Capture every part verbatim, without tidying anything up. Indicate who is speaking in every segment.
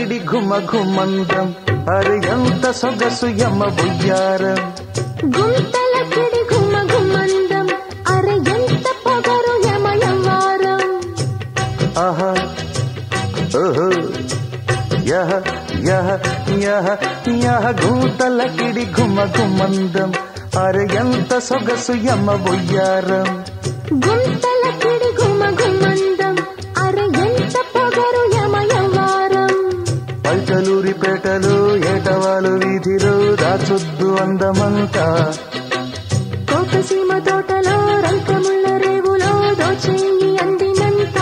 Speaker 1: కిడి ఘుమ ఘుమందం అరే ఎంత సొగసు యమ బుయ్యారం
Speaker 2: గుంతల కిడి ఘుమ ఘుమందం అరే ఎంత పొగరు యమ యవ్వారం
Speaker 1: ఆహా ఓహో యహ యహ యహ యహ గుంతల కిడి ఘుమ ఘుమందం అరే ఎంత సొగసు యమ బుయ్యారం
Speaker 2: గుంతల కిడి ఘుమ ఘుమందం అరే ఎంత పొగరు యమ యవ్వారం
Speaker 1: పల్టలూరి పేటలు ఏటవాలు వీధిలో దాచొద్దు అందమంతా
Speaker 2: కోకసీమ తోటలో రైకముళ్ళ రేవులో దోచేయి అందినంత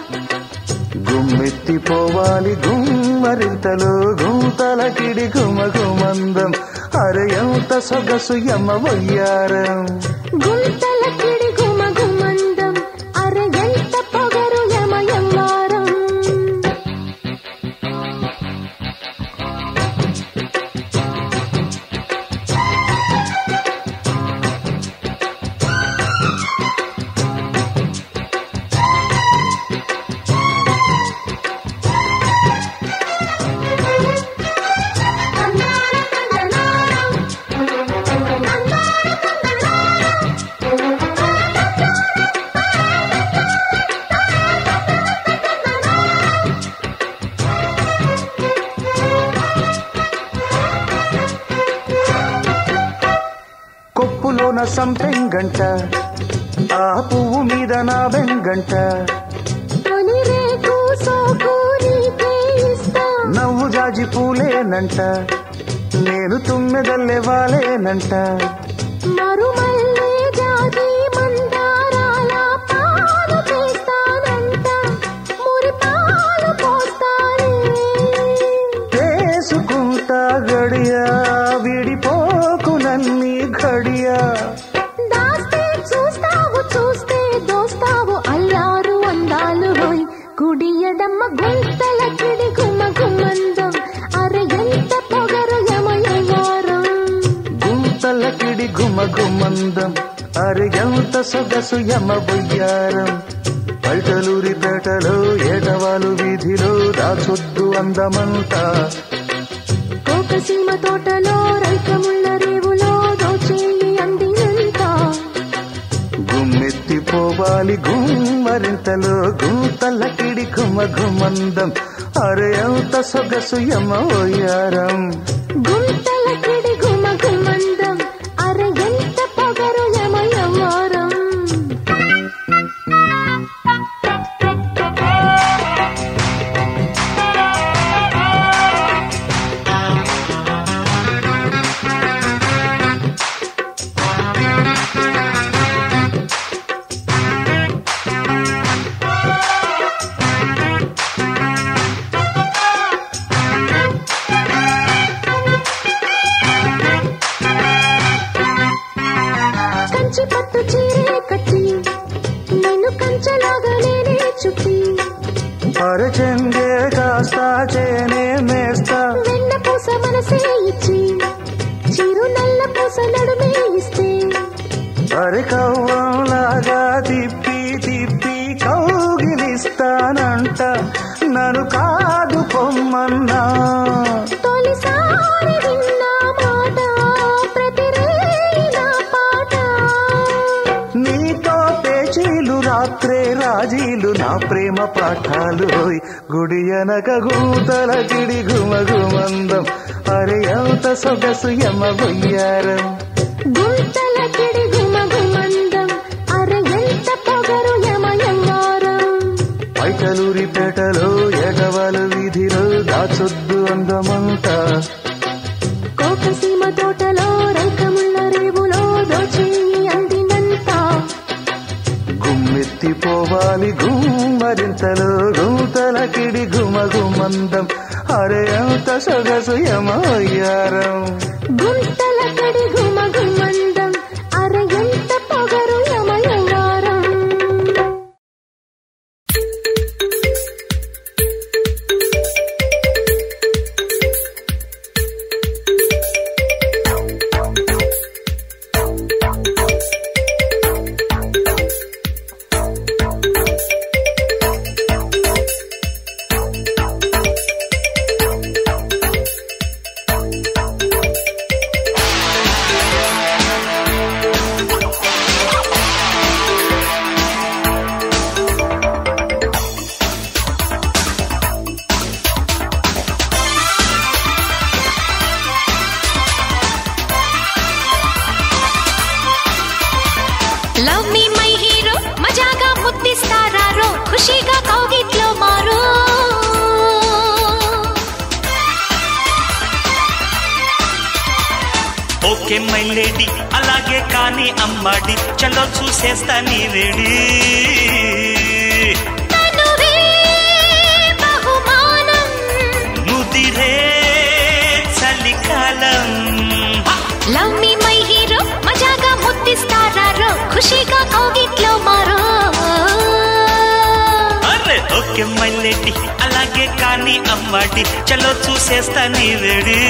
Speaker 1: గుమ్మెత్తిపోవాలి గుమ్మరింతలో గుంతల కిడి ఘుమ ఘుమందం అరే ఎంత సొగసు యమ వయ్యారం
Speaker 2: గుంతల కిడి ఘుమ ఘుమందం అరే ఎంత పొగరు యమ యవ్వారం
Speaker 1: కొప్పులోన సంపెంగంట ఆ పువ్వు మీద నా బెంగంట
Speaker 2: తొలి రేకు సోకు నీకే ఇస్తా
Speaker 1: నవ్వు జాజి పూలేనంట నేను తుమ్మెదల్లే వాలేనంట
Speaker 2: మరుమల్లే జాజి మందారాల పాలు చేస్తానంట మురి పాలు పోస్తానే
Speaker 1: చేసుకుంటా గడియా విడిపోకు నన్ని ఘడియా
Speaker 2: దాస్తే చూస్తావు చూస్తే దోస్తావు అల్లారు అందాలు హోయ్ కుడియడమ్మ గుంతల కిడి గుమ గుమందం అరే ఎంత పొగరు యమయవారం
Speaker 1: గుంతల కిడి ఘుమ ఘుమందం అరే ఎంత సొగసు యమ బొయ్యారం పల్టలూరి పేటలో ఏటవాలు వీధిలో దాచొద్దు అందమంతా
Speaker 2: కోకసీమ తోటలో రైకముళ్ళ రేవులో దోచేయి అందినంత
Speaker 1: గుమ్మెత్తిపోవాలి గుమ్మరింతలో గుంతల కిడి ఘుమ ఘుమందం అరే ఎంత సొగసు యమ వయ్యారం
Speaker 2: గుంతల కిడి గుమ గుమందం అరే ఎంత పొగరు యమ యవ్వారం కంచి పట్టు చీరే కట్టి నేను కంచలాగా నేనే చుట్టి
Speaker 1: అరచెంగే కాస్తా చేనే మేస్తా
Speaker 2: వెన్న పూస మనసే ఇచ్చి చిరు నల్ల పూస నడుమే ఇస్తే
Speaker 1: అరే కవ్వంలాగా తిప్పి తిప్పి కౌగిలిస్తానంట నన్ను కాదు పొమ్మన్నా
Speaker 2: తొలిసారి విన్న మాట ప్రతిరేయి నా పాట
Speaker 1: నీతో పేచీలు రాత్రే రాజీలు నా ప్రేమ పాఠాలు హోయ్ గుడి అనక గూతల కిడి ఘుమ ఘుమందం అరే ఎంత సొగసు యమ బొయ్యారం
Speaker 2: గుంతల కిడి గుమ గుమందం అరే ఎంత పొగరు యమ యవ్వారం
Speaker 1: పైటలూరి పేటలో ఏటవాలు వీధిలో దాచొద్దు అందమంతా
Speaker 2: కోకసీమ తోటలో రైకముళ్ళ రేవులో దోచేయి అందినంత
Speaker 1: గుమ్మెత్తిపోవాలి గుమ్మరింతలో గుంతల కిడి ఘుమ ఘుమందం అరే ఎంత సొగసు యమ వయ్యారం
Speaker 2: గుంతల కిడి గుమ గుమందం అరే ఎంత పొగరు యమ యవ్వారం
Speaker 3: ఓకే మై లేడీ అలాగే కానీ అమ్మాడి చలో చూసేస్తా నీ వేడి ముదిరే చలికాలం
Speaker 2: లవ్ మీ మై హీరో మజాగా ముద్దిస్తారారో ఖుషీగా కౌగిట్లో మారో
Speaker 3: అరే ఓకే మై లేడీ అలాగే కానీ అమ్మాడి చలో చూసేస్తా నీ వేడి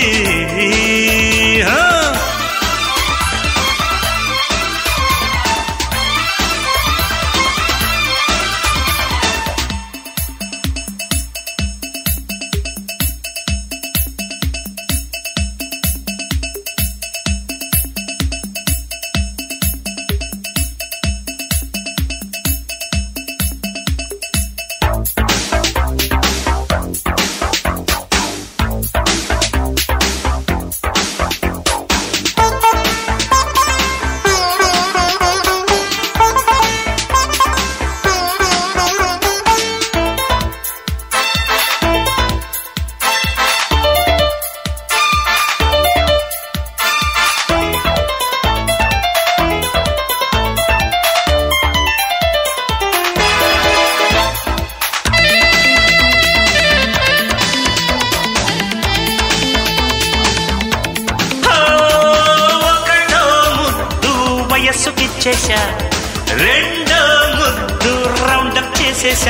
Speaker 3: వయస్సుకిచ్చేశా రెండో ముద్దు రౌండప్ చేసేశా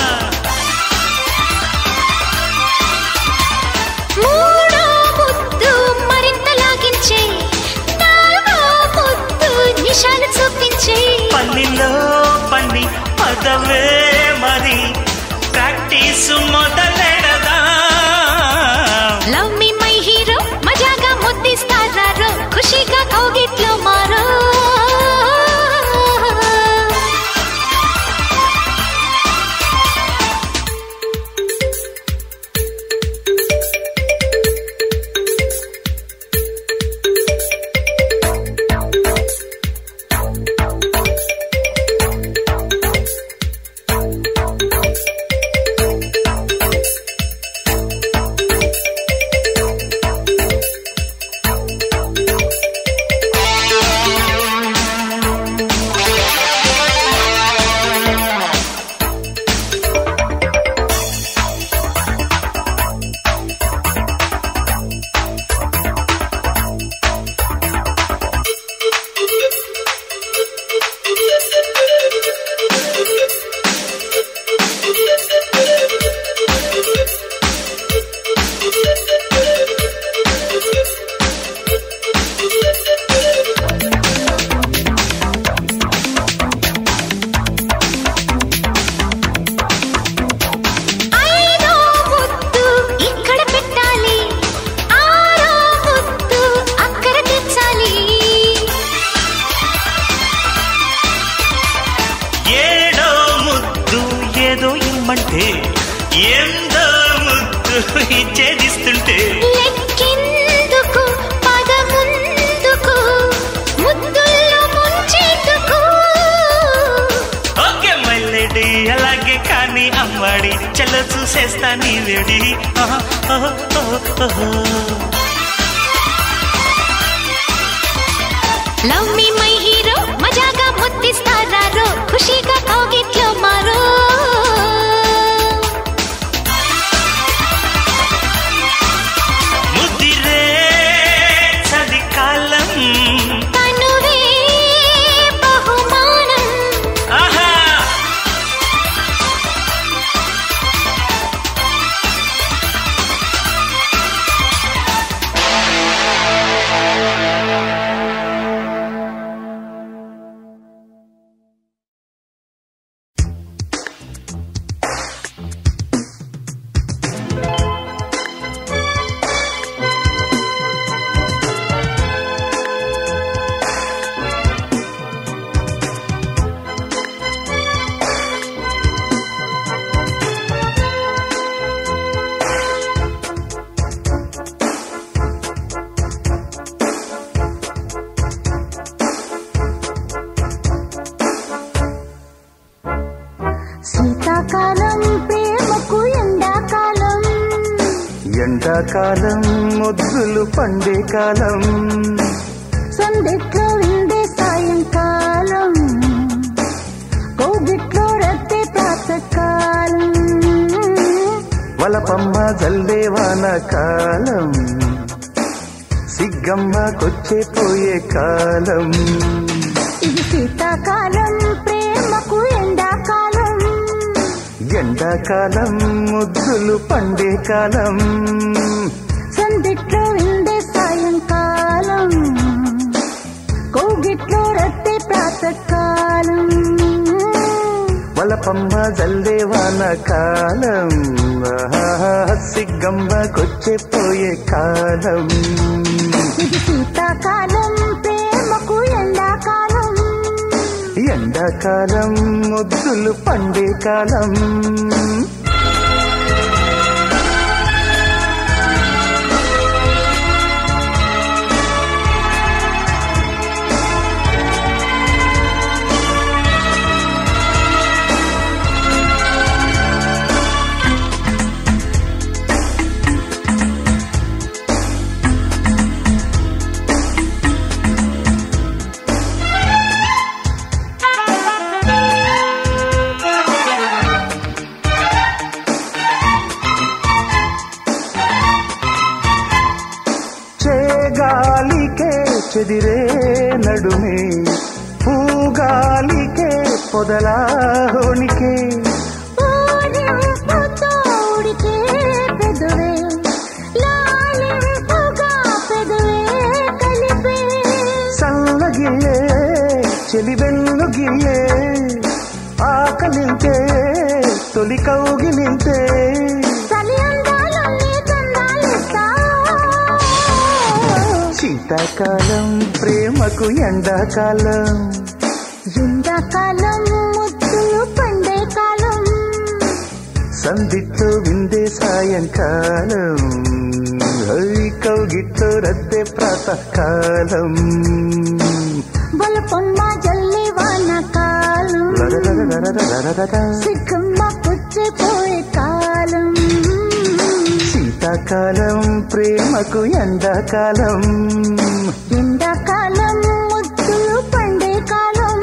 Speaker 2: మూడో ముద్దు మరింత లాగించే నాలుగో ముద్దు నిశాలు చూపించే
Speaker 3: పల్లిలో పన్ని పదవే మరి ప్రాక్టీస్ మొదలెడదా
Speaker 2: లవ్ మీ మై హీరో మజాగా ముద్దిస్తారారో ఖుషీగా కౌగిట్లో మారో
Speaker 3: అంటే ఎంతో ముద్దు ఇచ్చేదిస్తుంటే
Speaker 2: లెక్కెందుకు పదముందుకు ముద్దుల్లో ముంచేందుకు
Speaker 3: ఓకే మై లేడీ అలాగే కానీ అమ్మాడి చలో చూసేస్తా నీ వేడి
Speaker 2: లవ్ మీ మై హీరో మజాగా ముద్దిస్తారారో ఖుషీగా కౌగిట్లో మారో
Speaker 1: ఎండాకాలం ముద్దులు పండే కాలం
Speaker 2: సందిట్లో విందే సాయంకాలం కోగిట్లో రద్దే ప్రాతకాలం
Speaker 1: వలపమ్మ జల్లే వాన కాలం సిగ్గమ్మ కొచ్చే పోయే కాలం
Speaker 2: ఇది శీతాకాలం ప్రేమకు ఎండాకాలం
Speaker 1: ఎండాకాలం ముద్దులు పండే కాలం
Speaker 2: సందిట్లో విందే సాయంకాలం కోగిట్లో రద్దే ప్రాతకాలం
Speaker 1: వలపమ్మ జల్లే వాన కాలం సిగ్గమ్మ కొచ్చే పోయే కాలం
Speaker 2: ఇది శీతాకాలం ప్రేమకు ఎండాకాలం
Speaker 1: ఎండాకాలం ముద్దులు పండే కాలం గాలికే చెదిరే నడుమే పూగాలికే పొదలాహోనికే
Speaker 2: ఊరింపుతోడికే పెదవే లాలింపుగా పెదవే కలిపే
Speaker 1: సల్లగిల్లే చెలివెల్లుగిల్లే ఆకలింతే తొలి కౌగిలింతే శీతాకాలం ప్రేమకు ఎండాకాలం
Speaker 2: ఎండాకాలం ముద్దులు పండే కాలం
Speaker 1: సందిట్లో విందే సాయంకాలం కౌగిట్లో రద్దే ప్రాతకాలం
Speaker 2: బలపొన్న జల్లి వాన కాలం సిగ్గమ్మ పుచ్చిపోయే కాలం
Speaker 1: శీతాకాలం ప్రేమకు ఎండాకాలం
Speaker 2: ఎండాకాలం ముద్దులు పండే కాలం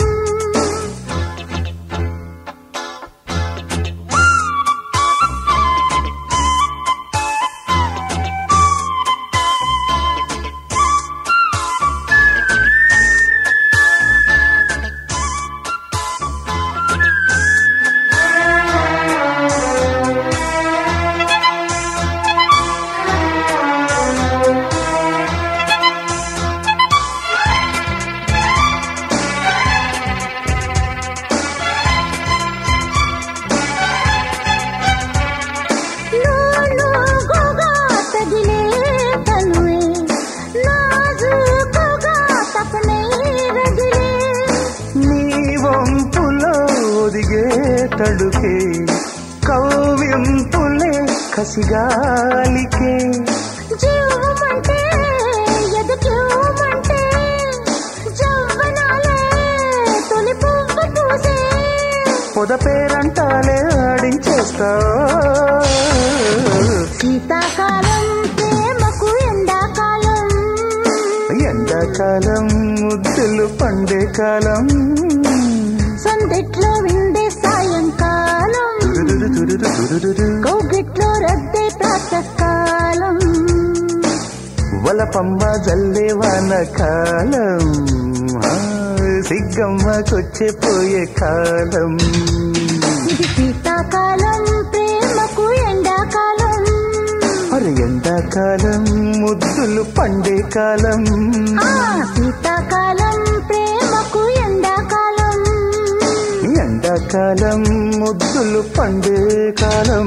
Speaker 1: తడుకే కవ్వింపులే కసిగాలికే
Speaker 2: జీవమంటే ఎదకేమంటే జవ్వనాలే తొలి పువ్వు పూసే
Speaker 1: పొద పేరంటాలే ఆడించేస్తా
Speaker 2: శీతాకాలం ప్రేమకు ఎండాకాలం
Speaker 1: ఎండాకాలం ముద్దులు పండే కాలం
Speaker 2: సందిట్లో విందే సాయంకాలం కౌగిట్లో రద్దే ప్రాతకాలం
Speaker 1: వలపమ్మ జల్లే వాన కాలం సిగ్గమ్మ కొచ్చే పోయే కాలం
Speaker 2: ఇది శీతాకాలం ప్రేమకు ఎండాకాలం
Speaker 1: మరి ఎండాకాలం ముద్దులు పండే కాలం
Speaker 2: శీతాకాలం ప్రేమకు ఎండాకాలం
Speaker 1: ఎండాకాలం ముద్దులు పండే కాలం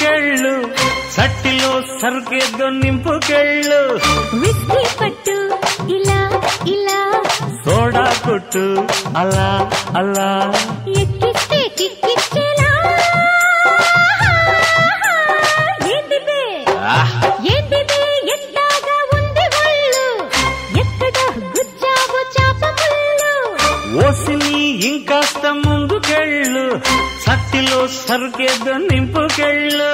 Speaker 3: ముందుకెళ్ళు సట్టిలో సరుకేదో నింపుకెళ్ళు
Speaker 2: విస్కీ పట్టు ఇలా ఇలా
Speaker 3: సోడా కొట్టు అలా అలా
Speaker 2: ఎక్కిస్తే కిక్కిచ్చేలా ఏంటిదే ఏంటిదే ఎంతగా ఉంది ఒళ్ళు ఎక్కడ గుచ్చావు చాప ముళ్ళు
Speaker 3: ఓసిని ఇంకాస్త ముందుకెళ్ళు సట్టిలో సరుకేదో నింపుకెళ్ళు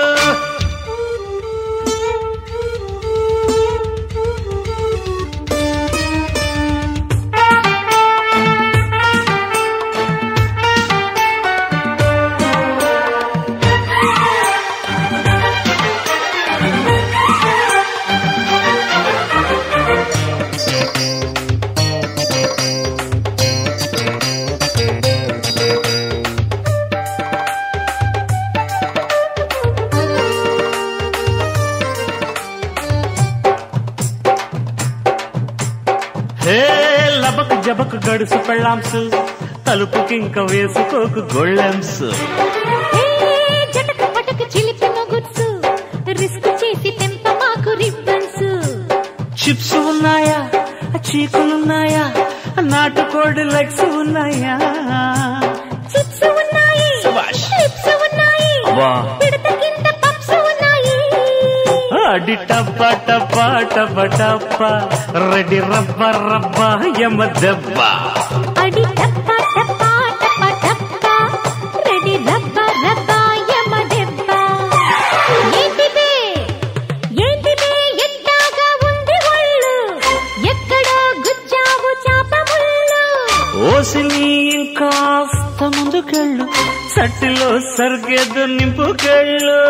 Speaker 3: లబకు జబకు గడుసు పెళ్ళాంసు తలుపుకింక వేసుకోకు గొళ్ళెంసు
Speaker 2: జటక పటక చిలిపి మొగుడ్సు రిస్క్ చేసి తెంప మాకు రిబ్బన్స్
Speaker 3: చిప్స్ ఉన్నాయా చీకులున్నాయా నాటుకోడి లెగ్స్ ఉన్నాయా
Speaker 2: చిప్స్ ఉన్నాయి చిప్స్ ఉన్నాయి పిడత కింద పప్స్ ఉన్నాయి
Speaker 3: అడి టప్ప టప్ప టప్ప టప్ప రెడీ రబ్బ రబ్బ యమ దెబ్బ
Speaker 2: అడి టప్ప టప్ప టప్ప టప్ప రెడీ రబ్బ రబ్బ యమ దెబ్బ ఏంటిదే ఏంటిదే ఎంతగా ఉంది ఒళ్ళు ఎక్కడో గుచ్చావు చాప ముళ్ళు
Speaker 3: ఓసిని ఇంకాస్త ముందుకెళ్ళు సట్టిలో సరిగేదో నింపుకెళ్ళు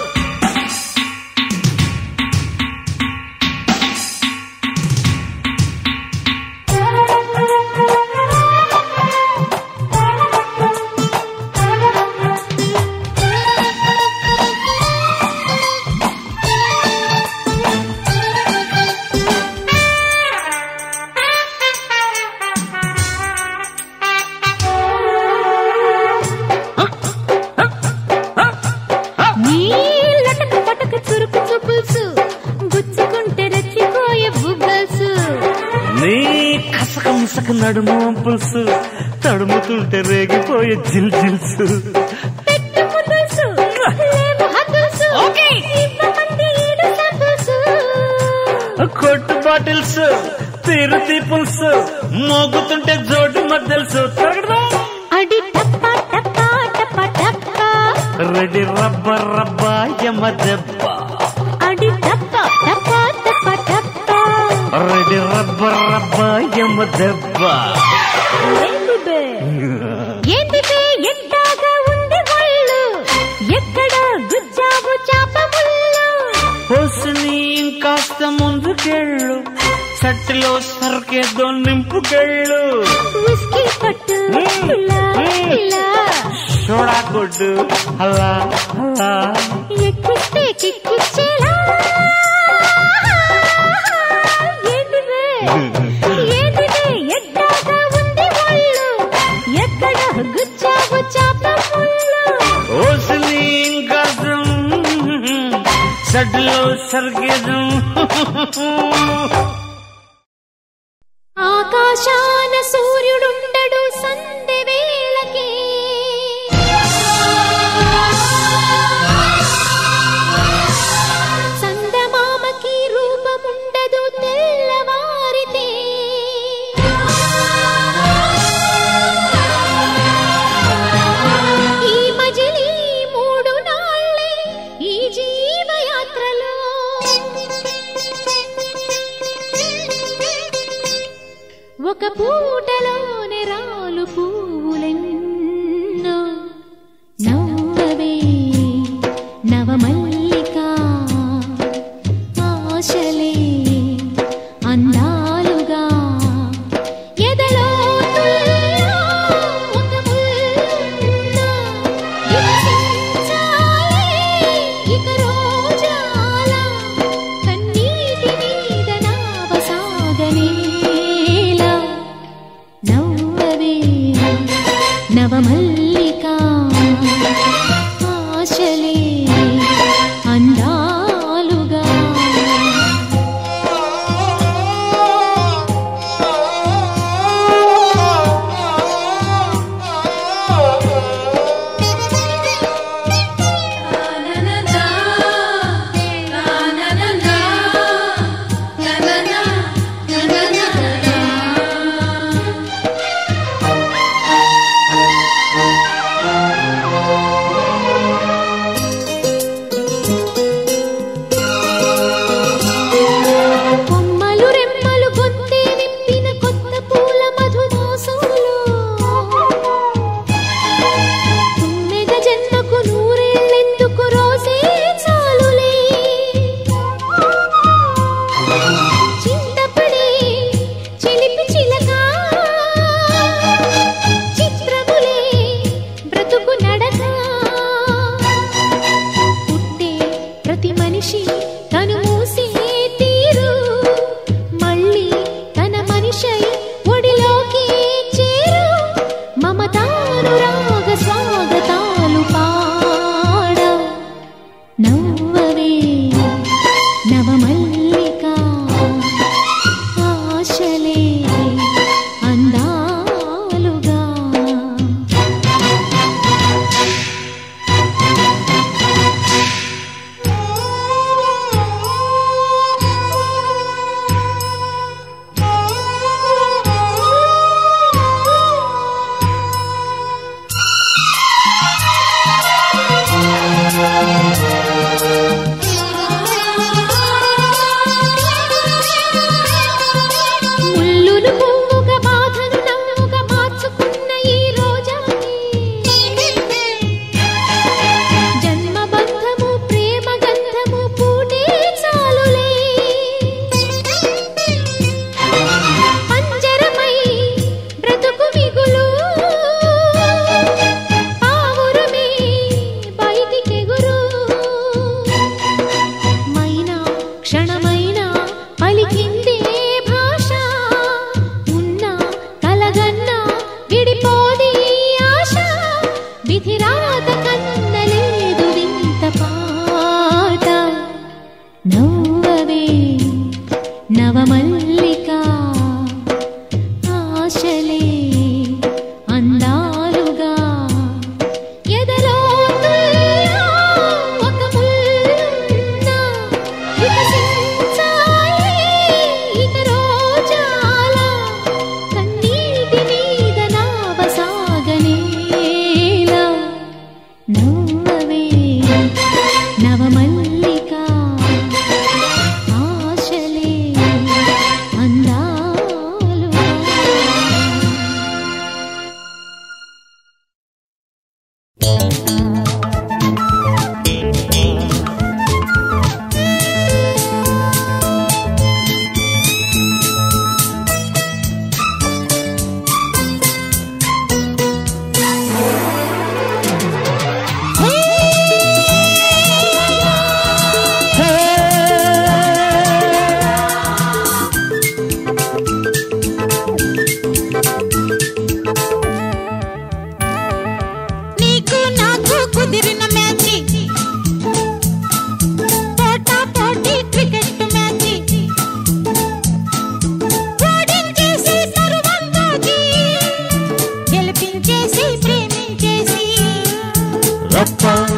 Speaker 3: నీ కసక ముసక నడుము పులుసు తడుముతుంటే రేగిపోయే జిల్ జిల్సు కొట్టు బాటిల్స్ తిరుతి పులుసు మోగుతుంటే జోడు మద్దెలుసు
Speaker 2: అడి టప్ప టప్ప టప్ప టప్ప
Speaker 3: రెడీ రబ్బ రబ్బ యమ దెబ్బ
Speaker 2: అడి టప్ప టప్ప టప్ప టప్ప
Speaker 3: రెడీ రబ్బ రబ్బ యమ దెబ్బ
Speaker 2: ఏంటిదే ఏంటిదే ఎంతగా ఉంది ఒళ్ళు ఎక్కడ గుచ్చావు చాప ముళ్ళు
Speaker 3: ఓసిని ఇంకాస్త ముందుకెళ్ళు సట్టిలో సరుకేదో నింపుకెళ్ళు
Speaker 2: విస్కీ పట్టు ఇలా ఇలా
Speaker 3: సోడా కొట్టు అలా అలా
Speaker 2: ఎక్కిస్తే కిక్కిచ్చేలా ఏంటిదే ఏంటిదే ఎంతగా ఉంది ఒళ్ళు ఎక్కడ గుచ్చావు చాప ముళ్ళు
Speaker 3: ఓసిని ఇంకాస్త సట్టిలో సరుకేదో
Speaker 2: ఆకాశాన సూర్యుడుండడు సందె వేళకి సందమామకి రూపముండదు తెల్లవారితే ఈ మజిలీ మూడు నాళ్ళే ఈ జీవయాత్రలో ఒక పూటలోనే రాలు పూలెన్నో నవ్వవే నవమల్లిక ఆశలే అందాలుగా ఎదలో ఒక ముల్ల వికసించాలే ఇక రోజాల కన్నీటి మీద నావసాగనేలా నవ్వవే నవమల్లిక ఆశలే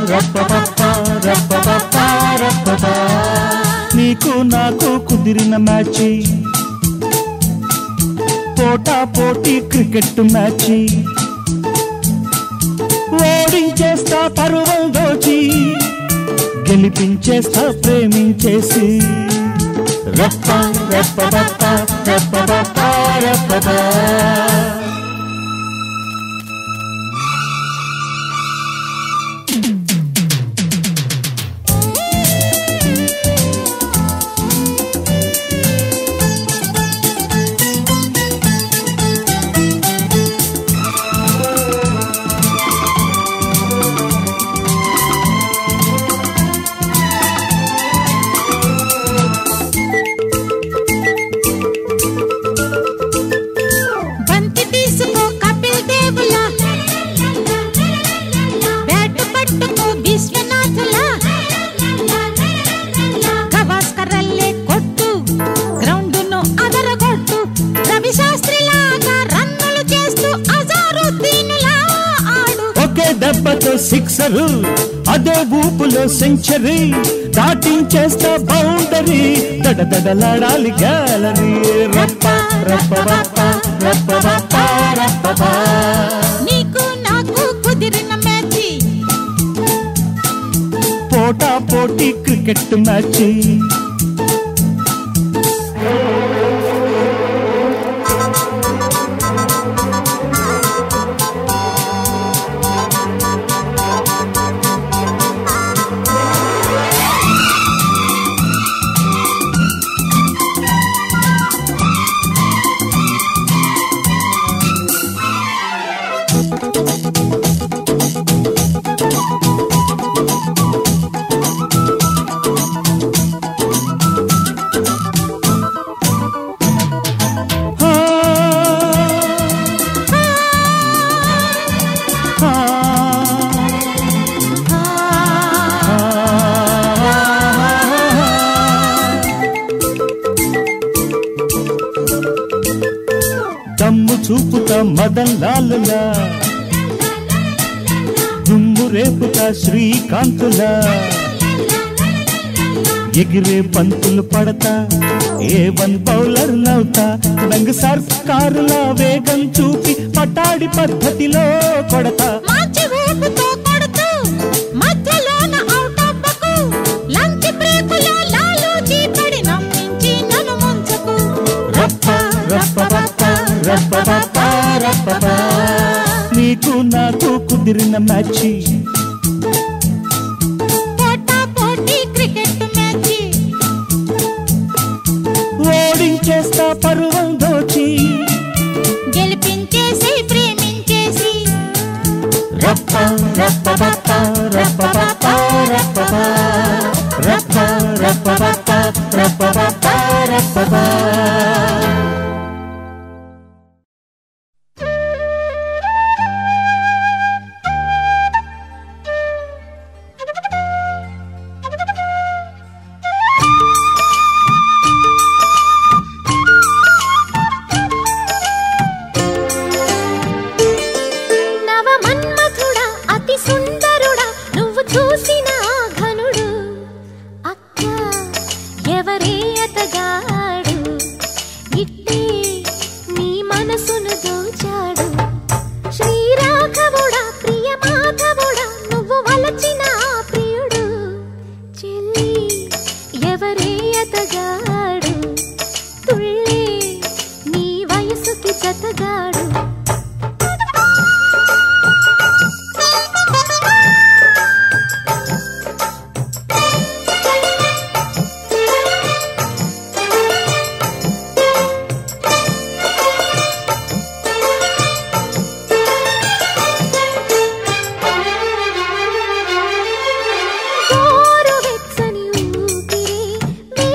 Speaker 1: నీకు నాకు కుదిరిన మ్యాచ్, పోటా పోటీ క్రికెట్ మ్యాచ్, ఓడించేస్తా పరువం దోచి, గెలిపించేస్తా ప్రేమించేసి. రప్ప రప్ప రప్ప రప్ప రప్ప రప్ప. దెబ్బతో సిక్సరు, అదే ఊపులో సెంచరీ, దాటించేస్తా బౌండరీ, దడదడలాడాలి గ్యాలరీ. రప్ప రప్ప రప్ప రప్ప రప్ప రప్ప.
Speaker 2: నీకు నాకు కుదిరిన మ్యాచ్,
Speaker 1: పోటా పోటీ క్రికెట్ మ్యాచ్. దమ్ము చూపుతా మదన్ లాలులా, దుమ్ము రేపుతా శ్రీకాంతులా, ఎగిరే పంతులు పడతా, ఏ వన్ బౌలర్ నవ్వుతా, రంగ సర్కారులా వేగం చూపి పటాడి పద్ధతిలో కొడతా. నీకు నాకు కుదిరిన మ్యాచ్,
Speaker 2: పోటా పోటీ క్రికెట్ మ్యాచ్,
Speaker 1: ఓడించేస్తా పరువం దోచి,
Speaker 2: గెలిపించేసి ప్రేమించేసి.
Speaker 1: రప్ప రప్ప రప్ప రప్ప రప్ప రప్ప రప్ప రప్ప రప్ప రప్ప రప్ప.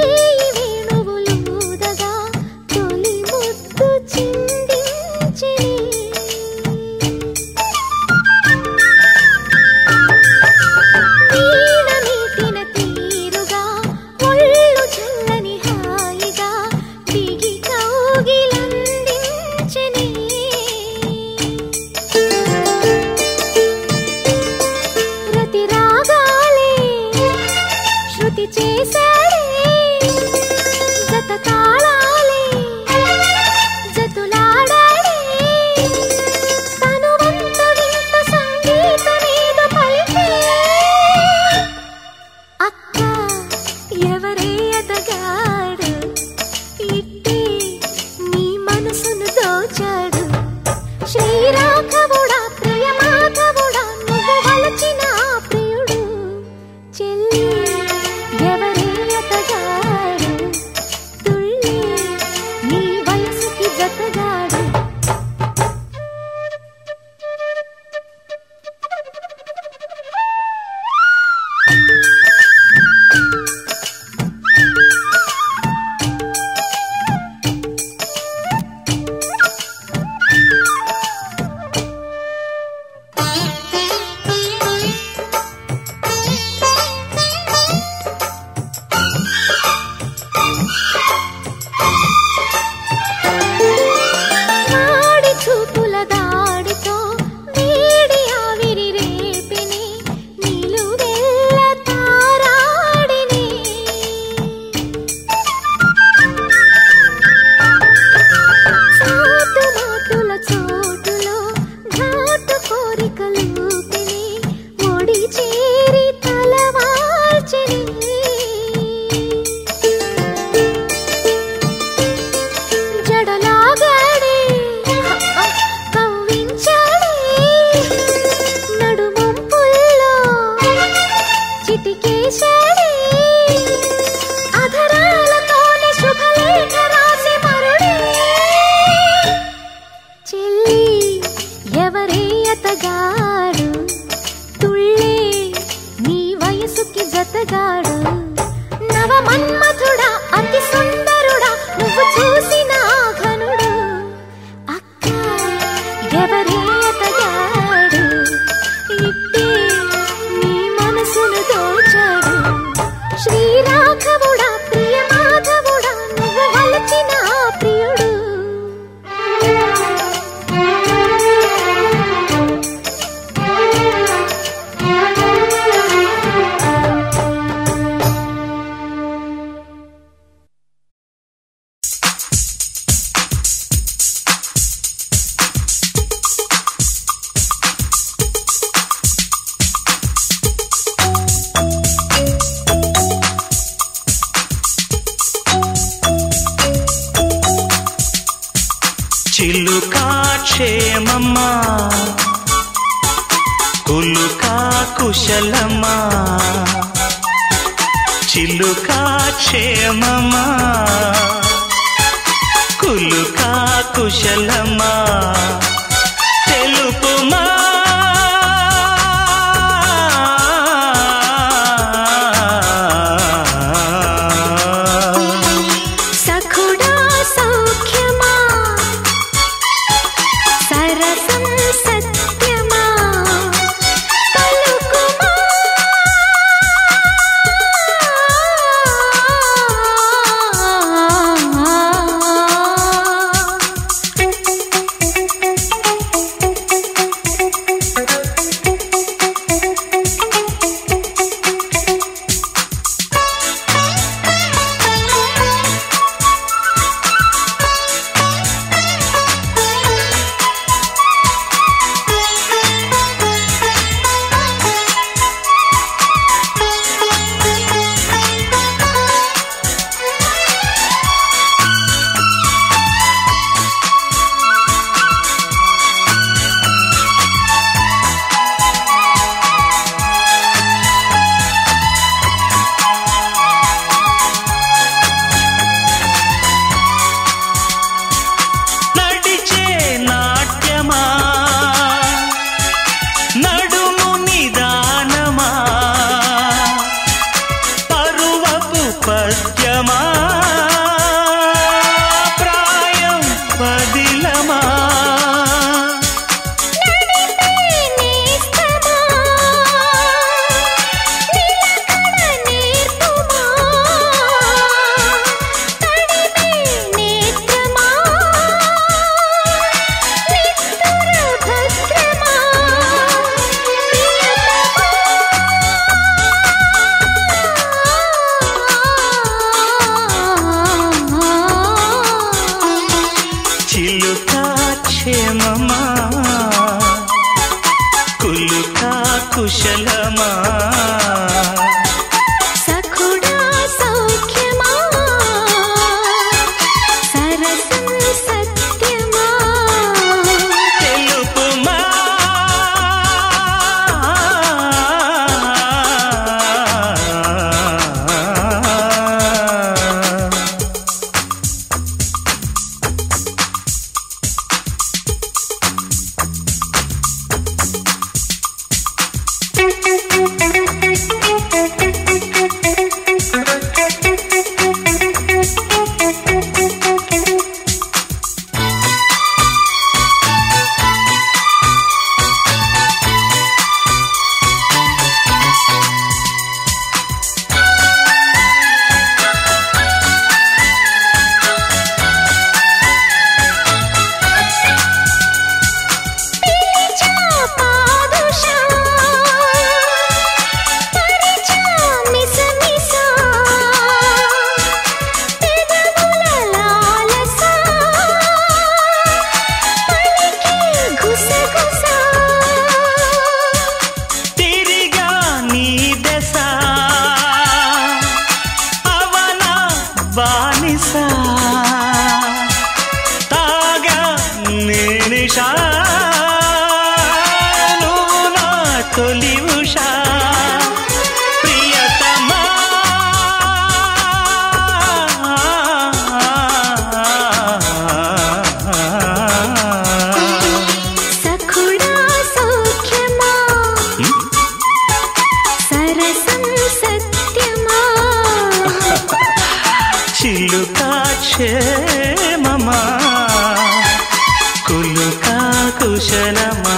Speaker 2: చిందించెనే ఎతగాడు తుళ్ళే నీ వయసుకి జతగాడు నవ మన్మథుడా అతి సుందరుడా నువ్వు చూసిన ఘనుడు అక్క ఎవరే ఎతగాడు ఇట్టే నీ మనసును దోచాడు శ్రీరాఘవుడా ప్రియ మాధవుడా నువ్వు వలచిన ప్రియుడు
Speaker 3: చిలుకా క్షేమమ్మా కులుకా కుశలమా చిలుకా క్షేమమా కులుకా కుశలమా తెలుపుమా
Speaker 2: సఖుడా సౌఖ్యమా సరసం సత్యమా పలుకుమా
Speaker 3: నడిచే నాట్యమా నడుము నిదానమా పరువపు పద్యమా ప్రాయం పదిలమా చిలుకా క్షేమమా కులుకా కుశలమా
Speaker 2: సఖుడా సౌఖ్యమా సరసం సత్యమా
Speaker 3: తెలుపుమా తొలి ఉషా ప్రియతమా
Speaker 2: సఖుడా
Speaker 3: ఇంకా కుశలమా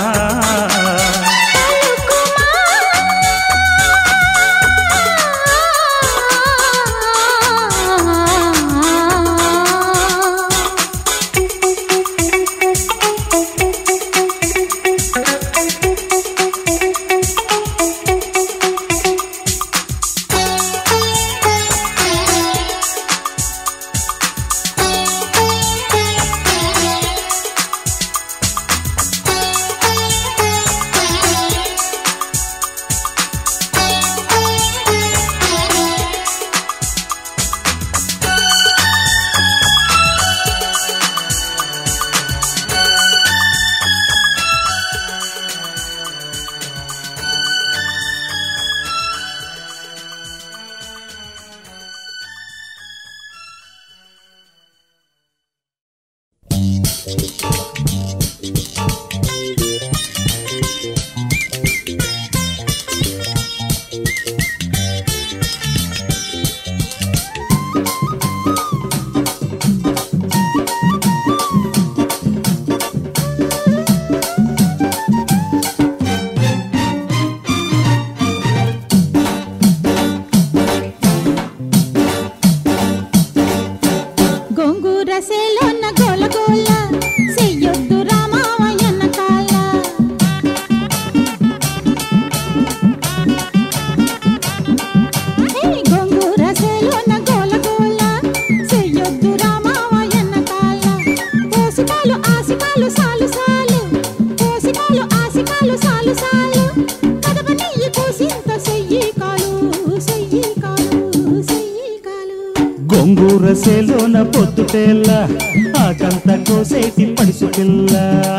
Speaker 1: గొంగూరసేలోన పొద్దుటేళ్ళ ఆకంత కోసేటి పడుసు పిల్ల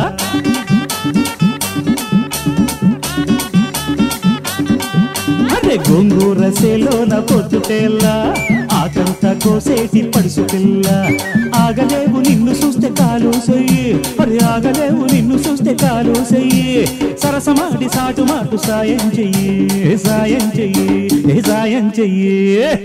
Speaker 1: అరే గొంగూరసేలోన పొద్దుటేళ్ళ ఆకంత కోసేటి పడుసు పిల్ల ఆగలేవు నిన్ను చూస్తే కాలు సొయ్యి మరి ఆగలేవు నిన్ను చూస్తే కాలు సొయ్యి సరసమాడి సాటు మాటు సాయం చెయ్యి సాయం చెయ్యి సాయం చెయ్యి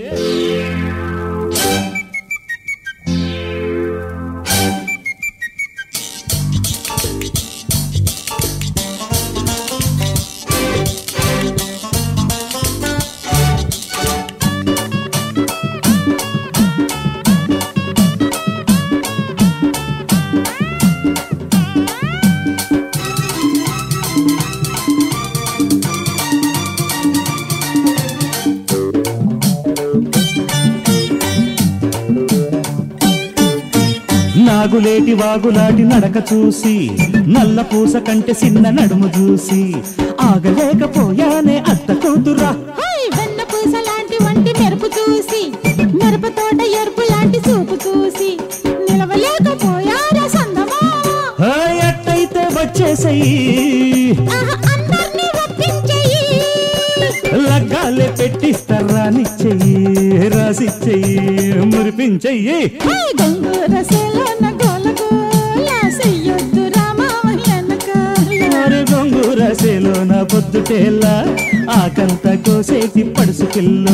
Speaker 1: నాగులేటి వాగులాటి నడక చూసి నల్ల పూస కంటే చిన్న నడుము చూసి ఆగలేకపోయానే అత్త కూతురా
Speaker 2: వెన్న పూస లాంటి వంటి మెరుపు చూసి మెరుపు తోట ఎరుపు లాంటి చూపు చూసి నిలవలేకపోయారా సందమా
Speaker 1: ఎట్టయితే వచ్చేసయ్యి
Speaker 2: అందర్నీ ఒప్పించెయ్యి
Speaker 1: లగ్గాలే పెట్టిస్తారా నిచ్చెయ్యి రాసిచ్చెయ్యి మురిపించెయ్యి
Speaker 2: గొంగూరసేలోన గోలగోల చెయ్యొద్దు రామావయ్యనకాల
Speaker 1: గొంగూరసేలోన పొద్దుటేళ్ళ ఆకంత కోసేటి పడుసు పిల్లో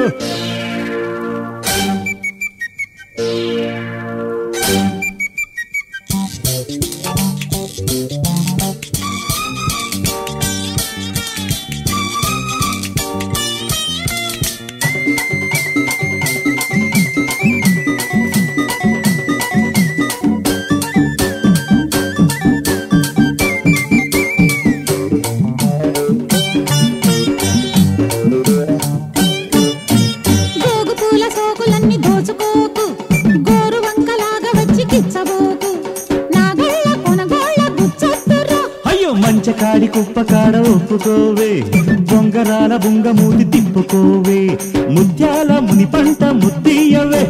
Speaker 1: కాడి కుప్ప కాడ ఒప్పుకోవే బొంగరాల బుంగ మూతి తిప్పుకోవే ముత్యాల ముని పంట ముద్దీయవే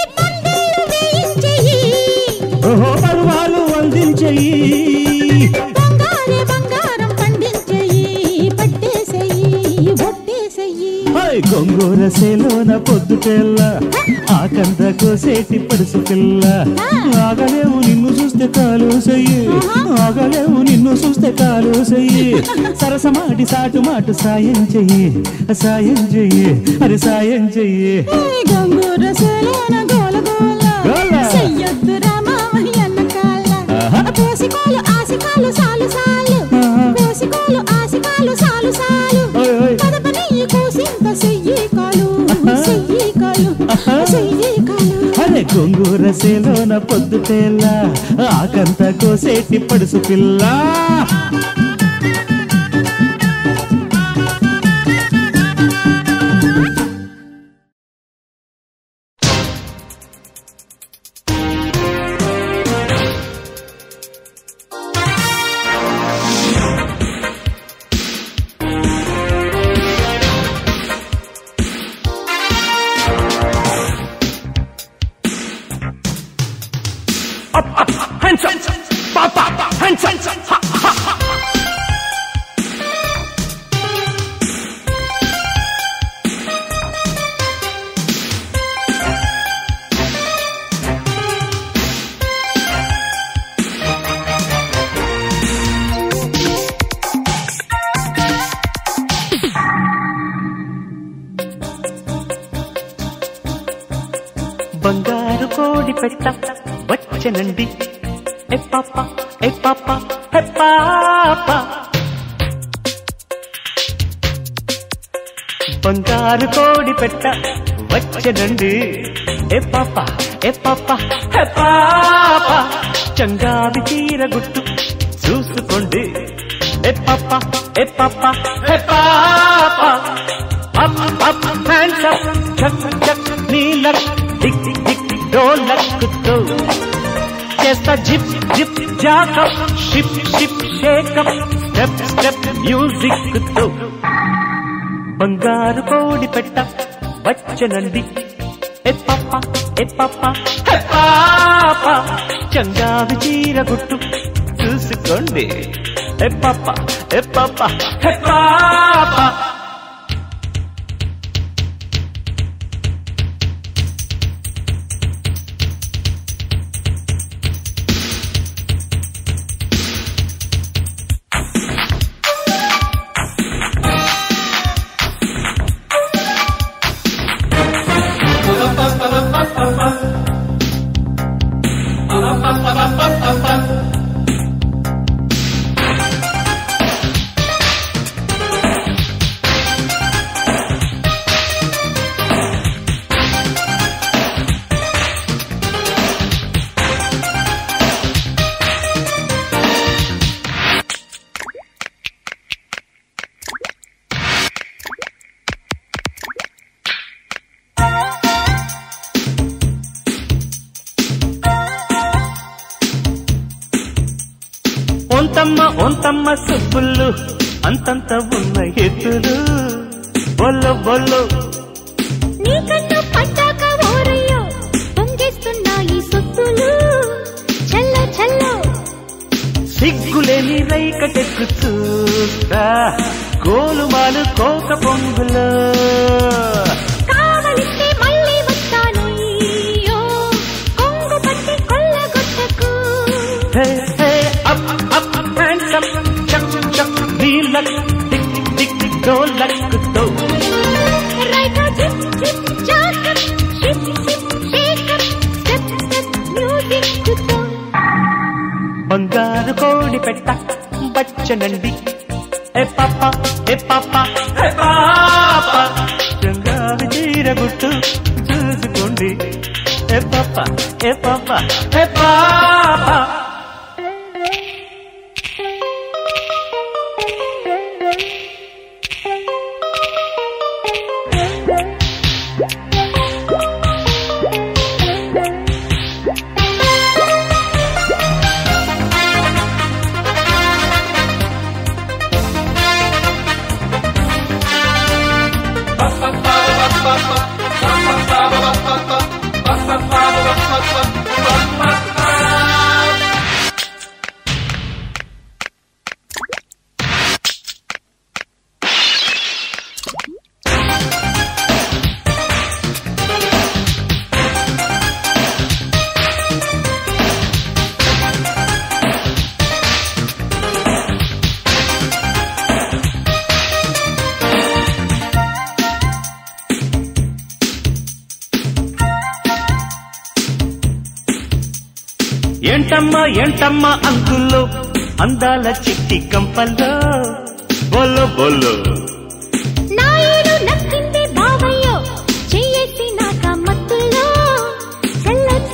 Speaker 1: ఓహో పరువాలు అందించెయ్యి
Speaker 2: బంగారం పండించెయ్యి పట్టేసెయ్యి ఒట్టేసెయ్యి
Speaker 1: గొంగూరసేలోన పొద్దుటేళ్ళ ఆకంత కోసేటి పడుసు పిల్ల ఆగలేవు నిన్ను చూస్తే కాలు సయ్యి ఆగలేవు నిన్ను చూస్తే కాలు సయ్యి సరసమాటి సాటు మాటు సాయం చెయ్యి సాయం చెయ్యి అరే సాయం చెయ్యి
Speaker 2: గొంగూరసేలోన గోల గోల చెయ్యొద్దు రామావయ్యనకాల పోసికోలు ఆశ
Speaker 1: గొంగూర సేలోన పొద్దుటేళ్ళ ఆకంత కోసేటి పడుసు పిల్ల
Speaker 3: బంగారు కోడి పెట్ట వచ్చనండి ఏ పాప ఏ పాప ఏ పాప బంగారు కోడి పెట్ట వచ్చనండి ఏ పాప ఏ పాప ఏ పాప చంగావి చీర గుట్టు చూసుకోండి ఏ పాప ఏ పాప ఏ పాప అప్ అప్ హ్యాండ్స్ అప్ చక్ చక్ నీలక్ టిక్ టిక్ డోలక్తో చేస్తా zip zip jack up ship ship shake up step step music తో బంగారు కోడి పెట్ట వచ్చనండి ఏ పాప ఏ పాప ఏ పాప చంగావి చీర గుట్టు చూసుకోండి ఏ పాప ఏ పాప ఏ పాప ఒంతమ్మ ఒంతమ్మ సుబ్బుళ్ళు అంతంత ఉన్న ఎత్తులు బొల్లు బొల్లు
Speaker 2: నీకన్ను పట్టాక ఓరయ్యో పొంగేస్తున్నాయి సొత్తులు చల్లో చల్లో
Speaker 3: సిగ్గులేని రైకటెక్కు చూస్తా గోలుమాలు కోక పొంగులో
Speaker 2: కావలిస్తే మళ్ళీ వస్తానయ్యో కొంగు పట్టి కొల్లగొట్టకు
Speaker 3: అప్ అప్ హ్యాండ్స్ అప్ చక్ చక్ నీలక్ టిక్ టిక్ టిక్ డోలక్తో
Speaker 2: right zip zip jack up ship ship shake up step step music తో
Speaker 3: బంగారు కోడి పెట్ట బచ్చనండి ఏ పాప ఏ పాప ఏ పాప చంగావి చీర గుట్టు చూసుకోండి ఏ పాప ఏ పాప ఏ పాప ఏంటమ్మా ఏంటమ్మా అంకుల్లో అందాల చిట్టి కంపల్లో బొల్లు బొల్లు
Speaker 2: నాయుడు నచ్చింది బావయ్యో చెయ్యేసి నాక మత్తులో చల్ల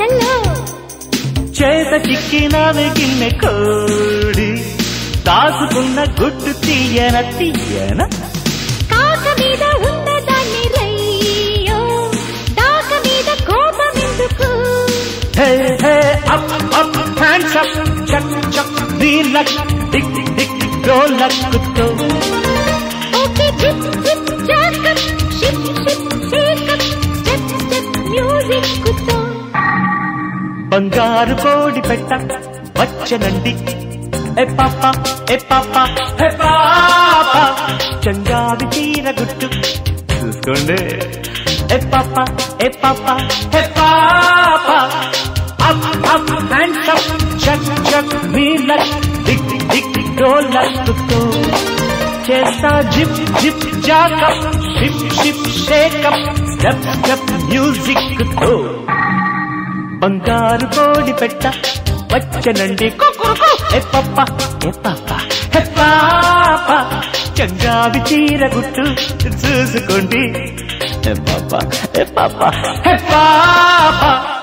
Speaker 3: చెంత చిక్కినావే గిన్నె కోడి దాచుకున్న గుడ్డు తీయన తీయన
Speaker 2: కాక మీద ఉన్నదాన్ని రయ్యో దాక మీద కోపమెందుకు
Speaker 3: hey hey up up hands up చక్ చక్ రీలక్ టిక్ టిక్ రోలక్తో
Speaker 2: okay zip zip jack up ship ship shake up step step music కుతో
Speaker 3: బంగారు కోడి పెట్ట వచ్చనండి ఏ పాప ఏ పాప హే పాప చంగావి తీర గుట్టు చూసుకోండి ఏ పాప ఏ పాప హే పాప అప్ అప్ హ్యాండ్స్ అప్ చక్ చక్ రీలక్ టిక్ టిక్ రోలక్తో చేస్తా zip zip jack up ship ship shake up step step music తో బంగారు కోడి పెట్ట వచ్చనండి ఏ పప్ప ఏ పాప హే పాప చంగావి చీర గుట్టు చూసుకోండి ఏ పాప ఏ పాప హే పాప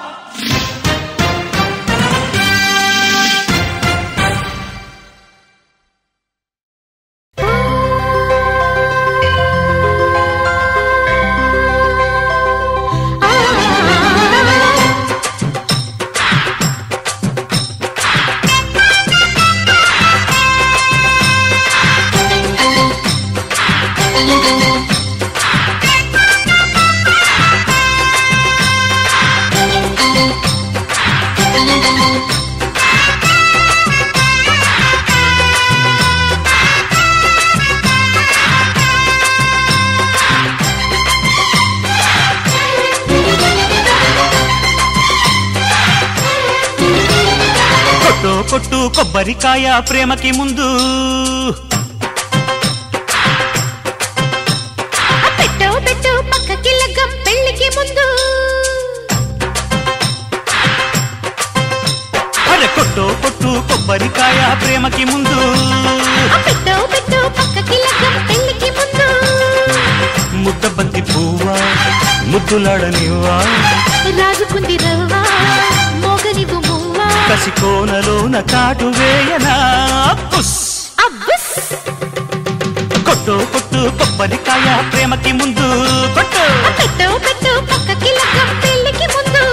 Speaker 3: కొట్టు కొబ్బరికాయ ప్రేమకి ముందు
Speaker 2: పెట్టు పెట్టు పక్కకి లగ్గం పెళ్ళికి ముందు
Speaker 3: అరే కొట్టు కొట్టు కొబ్బరికాయ ప్రేమకి ముందు
Speaker 2: పెట్టు పెట్టు పక్కకి లగ్గం పెళ్ళికి ముందు
Speaker 3: ముద్ద బంతి పువ్వా ముద్దులాడనివ్వా
Speaker 2: రాజుకుంది రవ్వా మోగనివు మువ్వా
Speaker 3: కసి కోనలోన కాటు వేయనా పుస్
Speaker 2: అబ్బుస్
Speaker 3: కొట్టు కొట్టు కొబ్బరికాయ ప్రేమకి ముందు కొట్టు
Speaker 2: పెట్టు పెట్టు పక్కకి లగ్గం పెళ్ళికి ముందు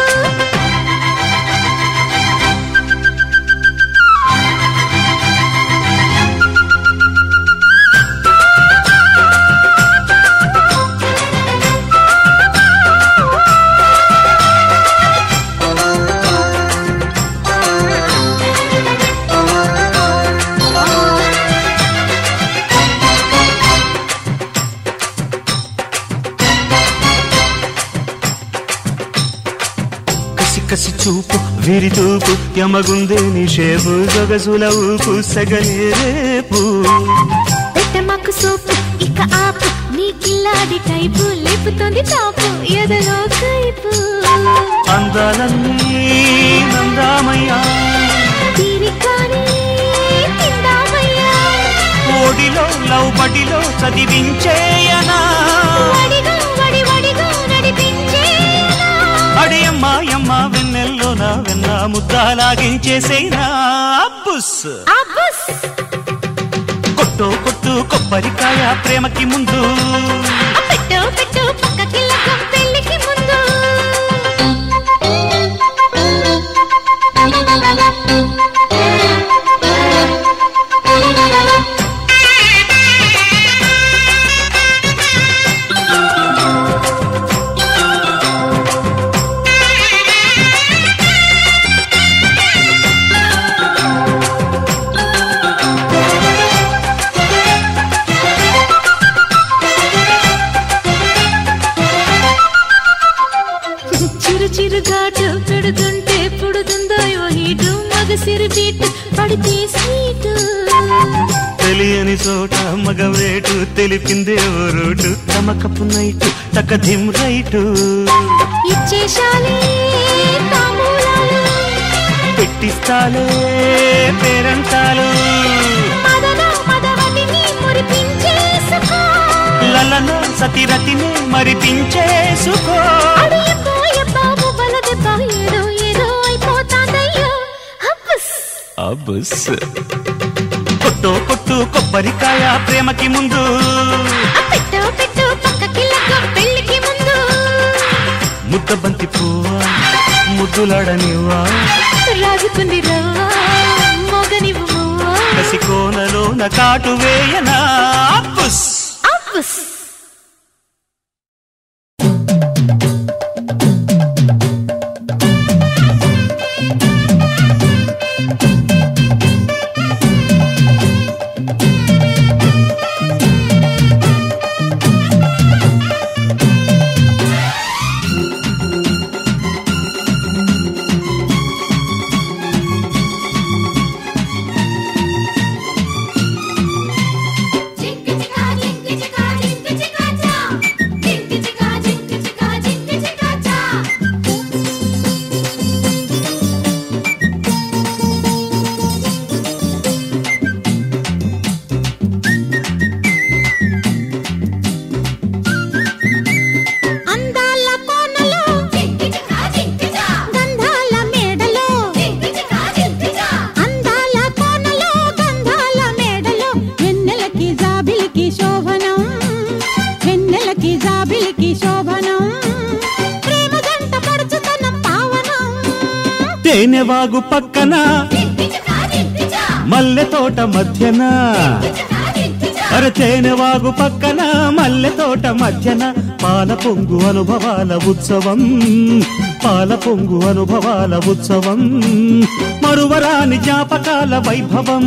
Speaker 3: కసి చూపు వీరి తూపు యమగుందే నిషేపు సొగసుల ఊపు సగలే రేపు
Speaker 2: పెట్టమాకు సోపు ఇక ఆపు నీ కిల్లాడి టైపు లేపుతోంది తాపు ఎదలో కైపు
Speaker 3: అందాలన్నీ నందామయ్యా
Speaker 2: తీరికాని తిందామయ్యా
Speaker 3: ఓడిలో లవ్ బడిలో చదివించేయనా
Speaker 2: వడిగా వడి వడిగా నడిపించేనా
Speaker 3: అడి అమ్మాయమ్మ వెన్నెల్లో నా వెన్న ముద్దాలాగించేసేనా అబ్బుస్
Speaker 2: అబ్బుస్
Speaker 3: కొట్టు కొట్టు కొబ్బరికాయ ప్రేమకి ముందు
Speaker 2: పెట్టు పెట్టు పక్కకి లగ్గం పెళ్ళికి ముందు చిరుగాటు పెడుతుంటే పుడుతుందో హీటు మగసిరి బీటు పడితే స్వీటు
Speaker 3: తెలియని చోట మగవేటు తెలిపిందే ఓ రోటు తమకపు నైటు తకధిం రైటు
Speaker 2: ఇచ్చేశాలే తాంబూలాలు
Speaker 3: పెట్టిస్తాలే పేరంటాలు
Speaker 2: మదన మదవతిని మురిపించేసుకో
Speaker 3: లలన సతిరతిని మరిపించేసుకో
Speaker 2: అడియకో బాబు బలదెబ్బ ఏదో ఏదో అయిపోతాదయ్యో
Speaker 1: బుస్ కొట్టు కొట్టు కొబ్బరికాయ ప్రేమకి ముందు
Speaker 2: పెట్టు పెట్టు పక్కకి లగ్గ పెళ్ళికి ముందు
Speaker 1: ముద్ద బంతి పువ్వా ముద్దులాడనివ్వా
Speaker 2: రాజుకుంది రవ్వా మోగనివ్వు
Speaker 1: కసి కోనలోన కాటు వేయనా బుస్
Speaker 2: అబ్బుస్
Speaker 1: తేనెవాగు పక్కన మల్లె తోట మధ్యన అరే తేనెవాగు పక్కన మల్లె తోట మధ్యన పాల పొంగు అనుభవాల ఉత్సవం పాల పొంగు అనుభవాల ఉత్సవం మరువరాని జ్ఞాపకాల వైభవం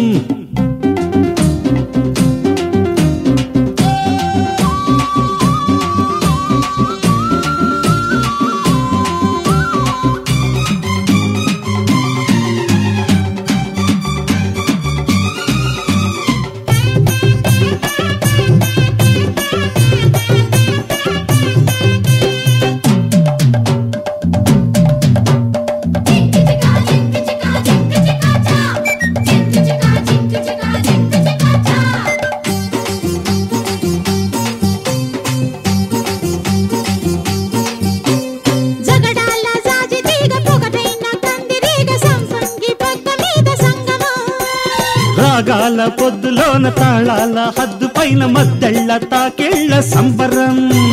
Speaker 1: రాగాల పొద్దులోన తాళాల హద్దు పైన మద్దెళ్ళ తాకేళ్ల సంబరం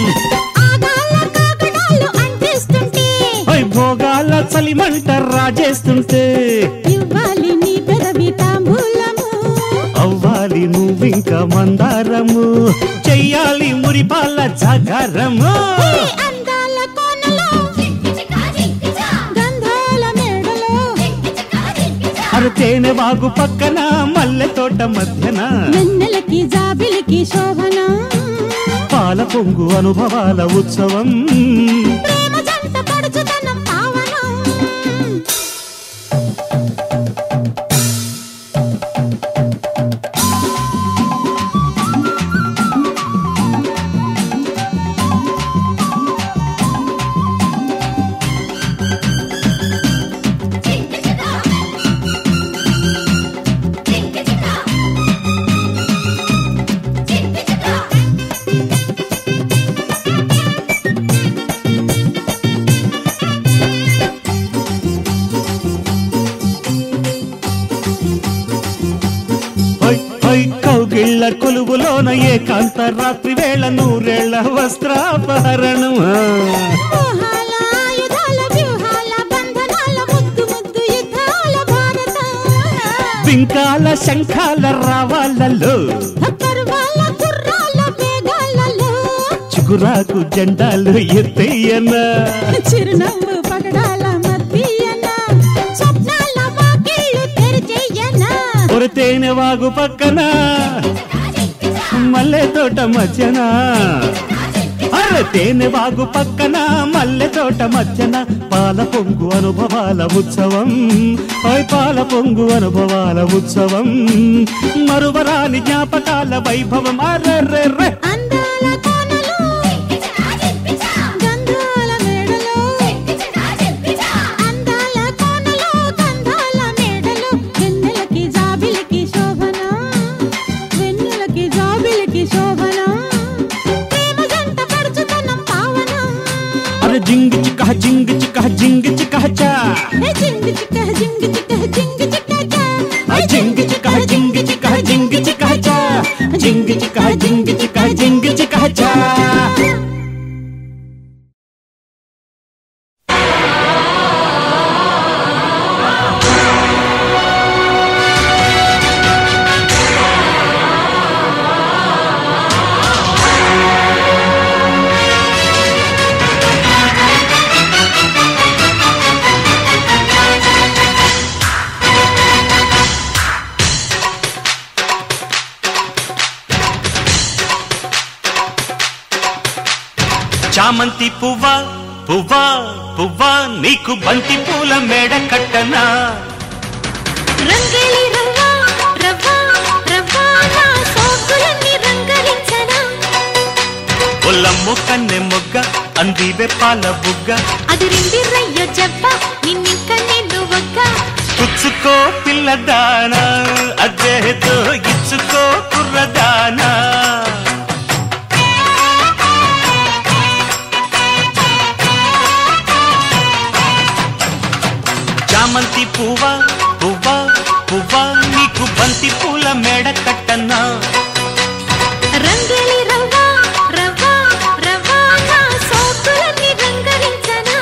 Speaker 1: భోగాల చలిమంట రాజేస్తుంటే
Speaker 2: ఇవ్వాలి నీ పెదవి తాంబూలము
Speaker 1: అవ్వాలి నువ్వింక మందారము చెయ్యాలి మురిపాల జాగారము
Speaker 2: అందాల కోనలో గంధాల మేడలో
Speaker 1: అర తేనె వాగు పక్కన మల్లె తోట మధ్యన
Speaker 2: వెన్నెలకి జాబిలికి శోభన
Speaker 1: పాల పొంగు అనుభవాల ఉత్సవం
Speaker 2: ప్రేమ జంట పడుచుతనం పావనం
Speaker 1: కౌగిళ్ళ కొలువులోన ఏకాంత రాత్రి వేళ నూరేళ్ల వస్త్రాపహరణం
Speaker 2: మోహాల ఆయుధాల వ్యూహాల బంధనాల ముద్దు ముద్దు యుద్ధాల భారతం
Speaker 1: బింకాల శంఖాల రావాలలో
Speaker 2: పర్వాల గుర్రాల వేగాలలో
Speaker 1: చిగురాకు జెండాలు ఎత్తయ్యన
Speaker 2: చిరునవ్వు పగడాల మధ్యన స్వప్నాల వాకిళ్ళు తెరిచేయన
Speaker 1: ఒక తేనె వాగు పక్కన మల్లె తోట మధ్యన అరే తేనె వాగు పక్కన మల్లె తోట మధ్యన పాల పొంగు అనుభవాల ఉత్సవం ఓయ్ పాల పొంగు అనుభవాల ఉత్సవం మరువరాని జ్ఞాపకాల వైభవం అర్రెర్రె
Speaker 2: అందాల కోనలో గంధాల మేడలో అందాల కోనలో గంధాల మేడలో వెన్నెలకి జాబిలికి శోభన వెన్నెలకి జాబిలికి శోభన ప్రేమ జంట పడుచుతనం పావనం
Speaker 1: అరే జింగ్ చిక్క జింగ్ చిక్క జింగ్ చిక్క చా
Speaker 2: జింగ్ చిక్క జింగ్ చిక్క జింగ్ చిక్క చా
Speaker 1: ఝా
Speaker 3: చామంతి పువ్వా పువ్వా పువ్వా నీకు బంతి పూల మేడ కట్టనా
Speaker 2: రంగేలి రవ్వా రవ్వా రవ్వా నా సోకులన్నీ రంగరించనా
Speaker 3: ఒల్లమ్ము కన్నె మొగ్గ అందివే పాల బుగ్గ
Speaker 2: అది రిండి రయ్యో జబ్బ నిన్నింక నిన్ను ఒక్క
Speaker 3: పుచ్చుకో పిల్లదానా అదేదో ఇచ్చుకో కుర్రదానా చామంతి పువ్వా పువ్వా పువ్వా నీకు బంతి పూల మేడ కట్టనా
Speaker 2: రంగేలి రవ్వా రవ్వా రవ్వా నా సోకులన్నీ రంగరించనా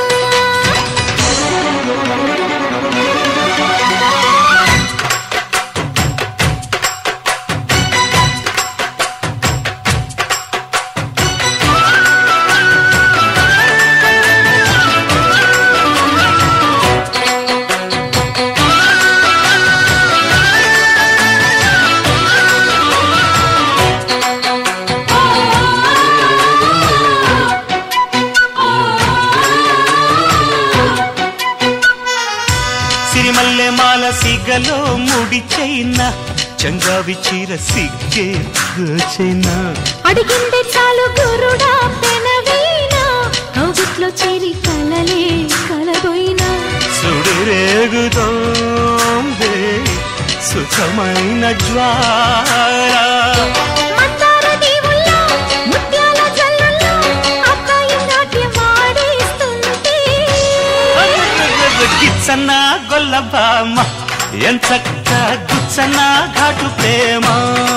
Speaker 3: సిరిమల్లె మాల సిగలో ముడి చైనా చంగావి చీర సిగ్గే చైనా
Speaker 2: అడిగిందే చాలు గురుడా పెనవీనా కౌగిట్లో చేరి కలలే కలబోయినా
Speaker 3: సుడిరేగుతోందే సుఖమైన జ్వాల
Speaker 2: మందార దీవుల్లో ముత్యాల జల్లుల్లో అబ్బాయి నాట్యం ఆడేస్తుంటే
Speaker 3: గిచ్చన్న గొల్లబామ ఎంచక్క గుచ్చన్న ఘాటు ప్రేమ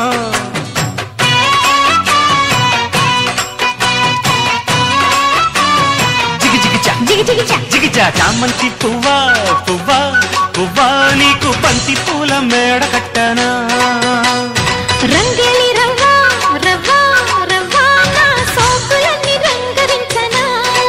Speaker 3: జిగి జిగిచా
Speaker 2: జిగి జిగిచా
Speaker 3: జిగిచా చామంతి పువ్వా పువ్వా పువ్వా నీకు బంతి పూల మేడ కట్టనా
Speaker 2: రంగేలి రవ్వా రవ్వా రవ్వా నా సోకులన్నీ రంగరించనా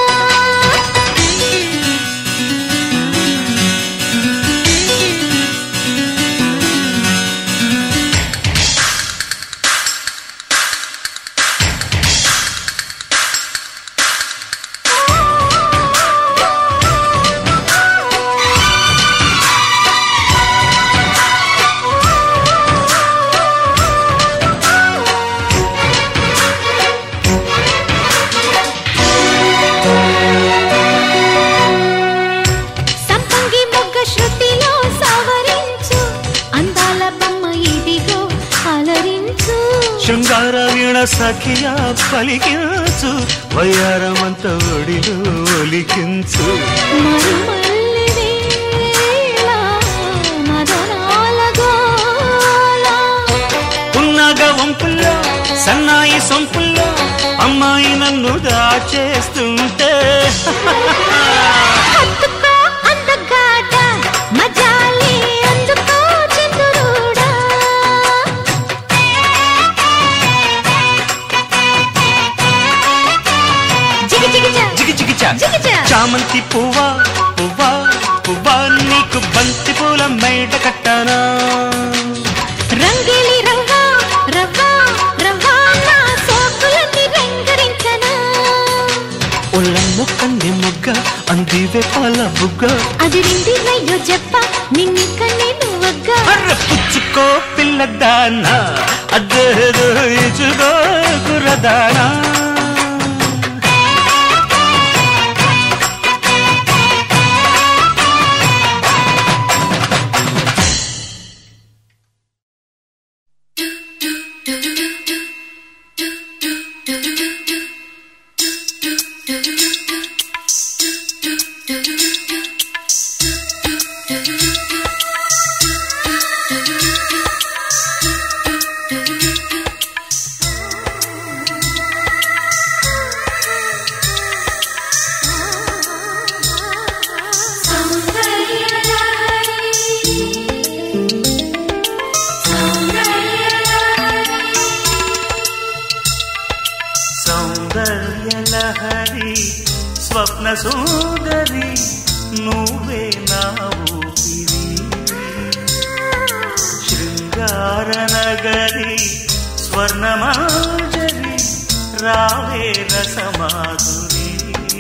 Speaker 2: సంపంగి మొగ్గ శృతిలో సవరించు అందాల బొమ్మ ఇదిగో అలరించు
Speaker 3: శృంగార వీణ సఖియా పలికించు వయ్యారమంత ఒడిలో ఒలికించు
Speaker 2: మరుమల్లి వేళ మదనాల గోల
Speaker 3: ఉన్నగ వంపుల్లో సన్నాయి సొంపుల్లో అమ్మాయి నన్ను దాచేస్తుంటే
Speaker 2: హత్తుకో అందగాడ మజాలి అందుకో చంద్రుడా జిగి జిగిచా
Speaker 3: జిగి జిగిచా
Speaker 2: జిగిచా
Speaker 3: చామంతి పువ్వా పువ్వా పువ్వా నీకు బంతి పూల మేడ కట్టనా
Speaker 2: రంగేలి రవ్వా రవ్వా రవ్వా నా సోకులన్నీ రంగరించనా
Speaker 3: ఒళ్ళమ్ము కన్నె మొగ్గ అందివే పాల బుగ్గ
Speaker 2: అది రిండి రయ్యో జప్ప నిన్నింక నేను ఒక్క
Speaker 3: అర్ర పుచ్చుకో పిల్లదానా అదేదో ఇచ్చుకో కుర్రదానా లహరి స్వప్న సుందరి నువ్వే నా ఊపిరి శృంగార నగరి స్వర్ణమాజరి రావే రసమాధురి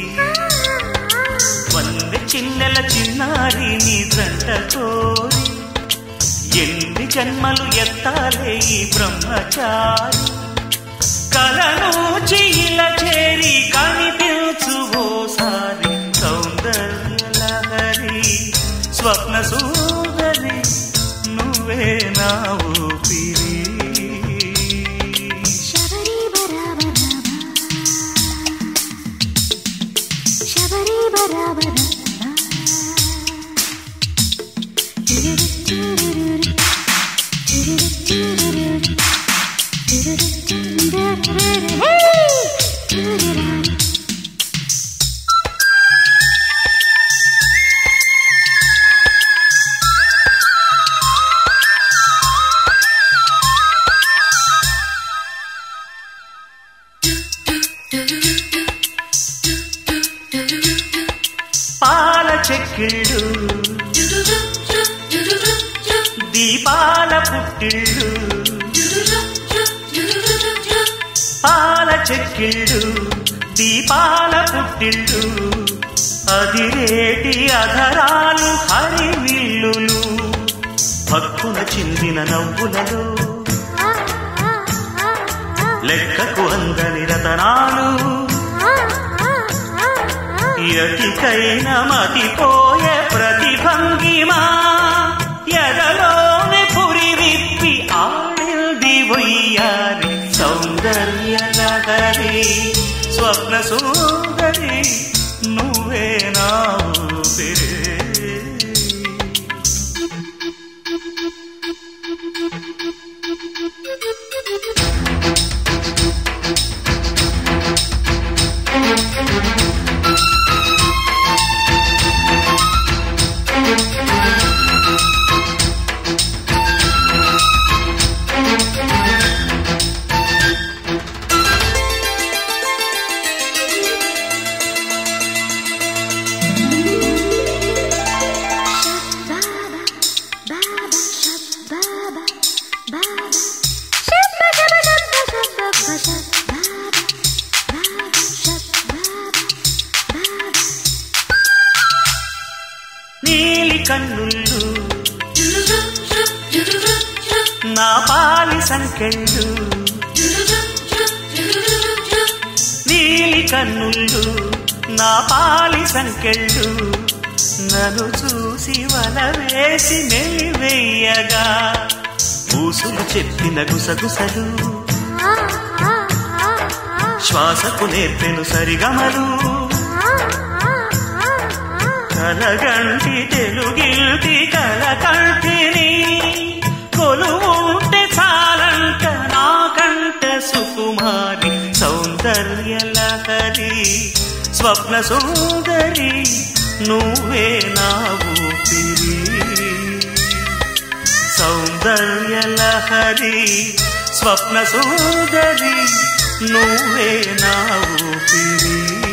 Speaker 3: వందె చిన్నెల చిన్నారి నీ జంట కోరి ఎన్ని జన్మలు ఎత్తాలే ఈ బ్రహ్మచారి కలను చీల చేరి కనిపించు ఓసారి సౌందర్య లహరి స్వప్న సుందరి నువ్వే నా ఊపిరి పాల చెక్కిళ్ళు దీపాల పుట్టిళ్ళు పాల చెక్కిళ్ళు దీపాల పుట్టిళ్ళు అదిరేటి అధరాలు హరివిల్లులు భక్కున చిందిన నవ్వులలో లెక్కకు అందని రతనాలు యతికైన మతిపోయే ప్రతిభంగిమా ఎదలోని పురి విప్పి ఆడింది వయ్యారి సౌందర్య లహరి స్వప్న సుందరి నువ్వే నా ఊపిరి నీలి కన్నుళ్ళు నా పాలి సంకెళ్ళు నీలి కన్నుళ్ళు నా పాలి సంకెళ్ళు నన్ను చూసి వల వేసి మెలివెయ్యగా పూసులు చెప్పిన గుసగుసలు శ్వాసకు నేర్పెను సరిగమలు కలగంటి తెలుగిల్తి కలకంటిని కొలువుంటే చాలంట నాకంట సుకుమారి సౌందర్య లహరి స్వప్న సుందరి నువ్వే నా ఊపిరి సౌందర్య లహరి స్వప్న సుందరి నువ్వే నా ఊపిరి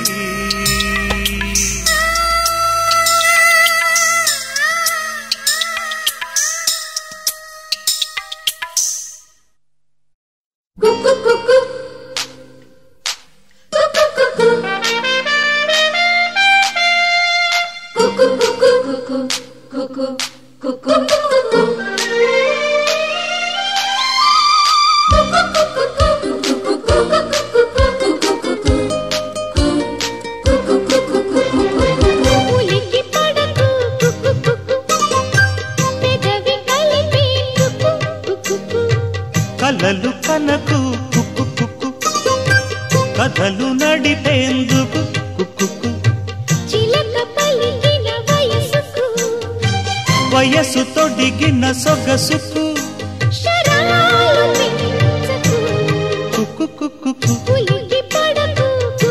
Speaker 3: కలలు కనకు కుక్కు కుక్కు కథలు నడిపేందుకు కుక్కు
Speaker 2: చిలక పలికిన వయసుకు
Speaker 3: వయసు తొడిగిన సొగసుకు
Speaker 2: శరాలు పెంచకు
Speaker 3: కుక్కు కుక్కు
Speaker 2: ఉలికి పడకు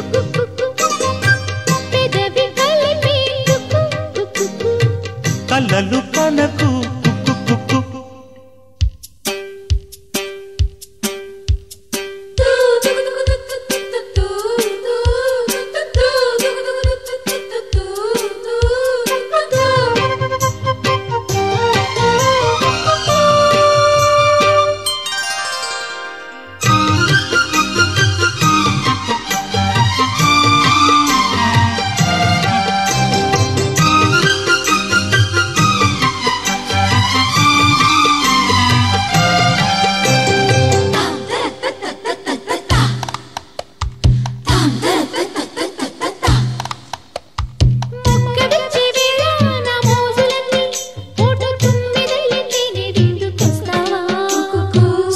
Speaker 2: పెదవి కలిపేందుకు
Speaker 3: కలలు కనకు కుక్కు కుక్కు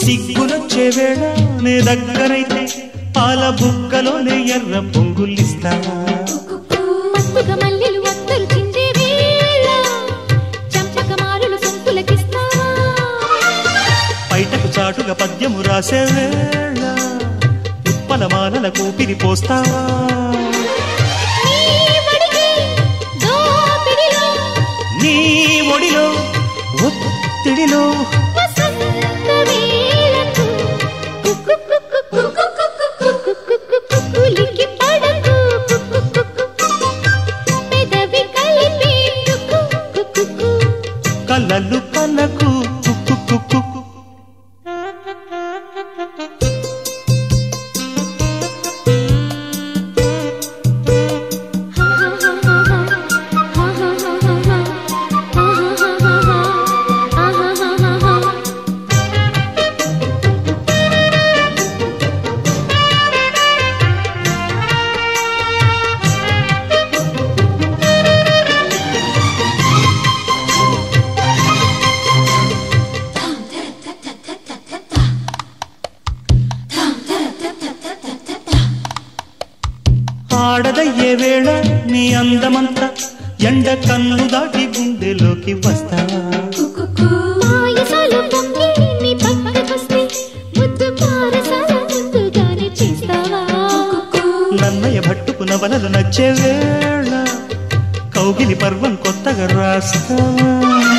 Speaker 1: సిగ్గునొచ్చే వేళ నే దగ్గరైతే పాల బుక్కలోనే ఎర్ర పొంగులిస్తావా
Speaker 2: మత్తుగా మల్లెలు వత్తరు చిందే వేళ చంపక మారులు సొంపులకిస్తావా
Speaker 1: బయటకు చాటుగా పద్యము రాసే వేళ ఉప్పల మాలల కూపిరి పోస్తావా నీ ఒడిలో ఒత్తిడిలో కలలు కలకు ఆడదయ్యే వేళ నీ అందమంతా ఎండ కన్ను దాటి గుండెలోకి వస్తావా నన్నయ్య భట్టుకు నవలలు నచ్చే వేళ కౌగిలి పర్వం కొత్తగా రాస్తావా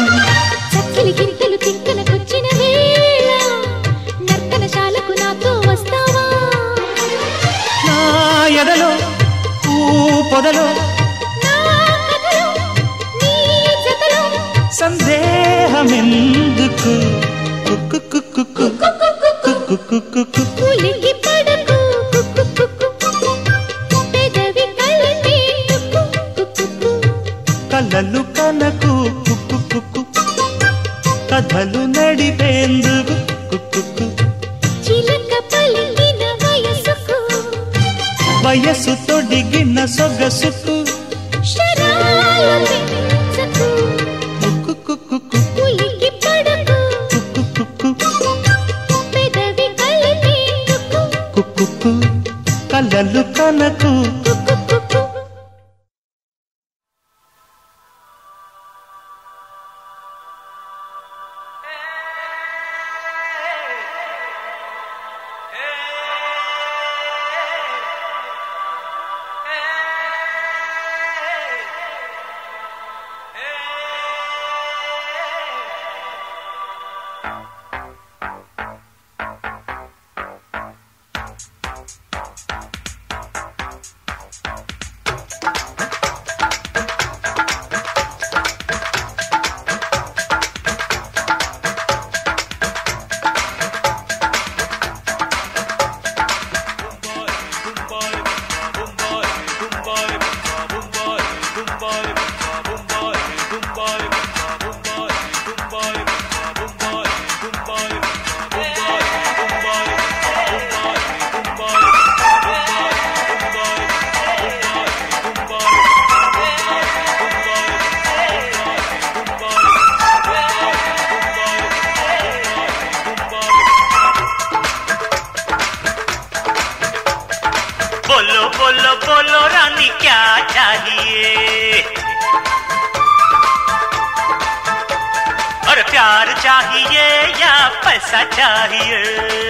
Speaker 1: నా ఎదలో పొదలో సందేహమెందుకు కలలు కనకు కథలు నడిపేందుకు వయస్సు తొడిగిన సొగసుకు కలలు కనకు
Speaker 3: बोलो बोलो बोलो रानी क्या चाहिए और प्यार चाहिए या पैसा चाहिए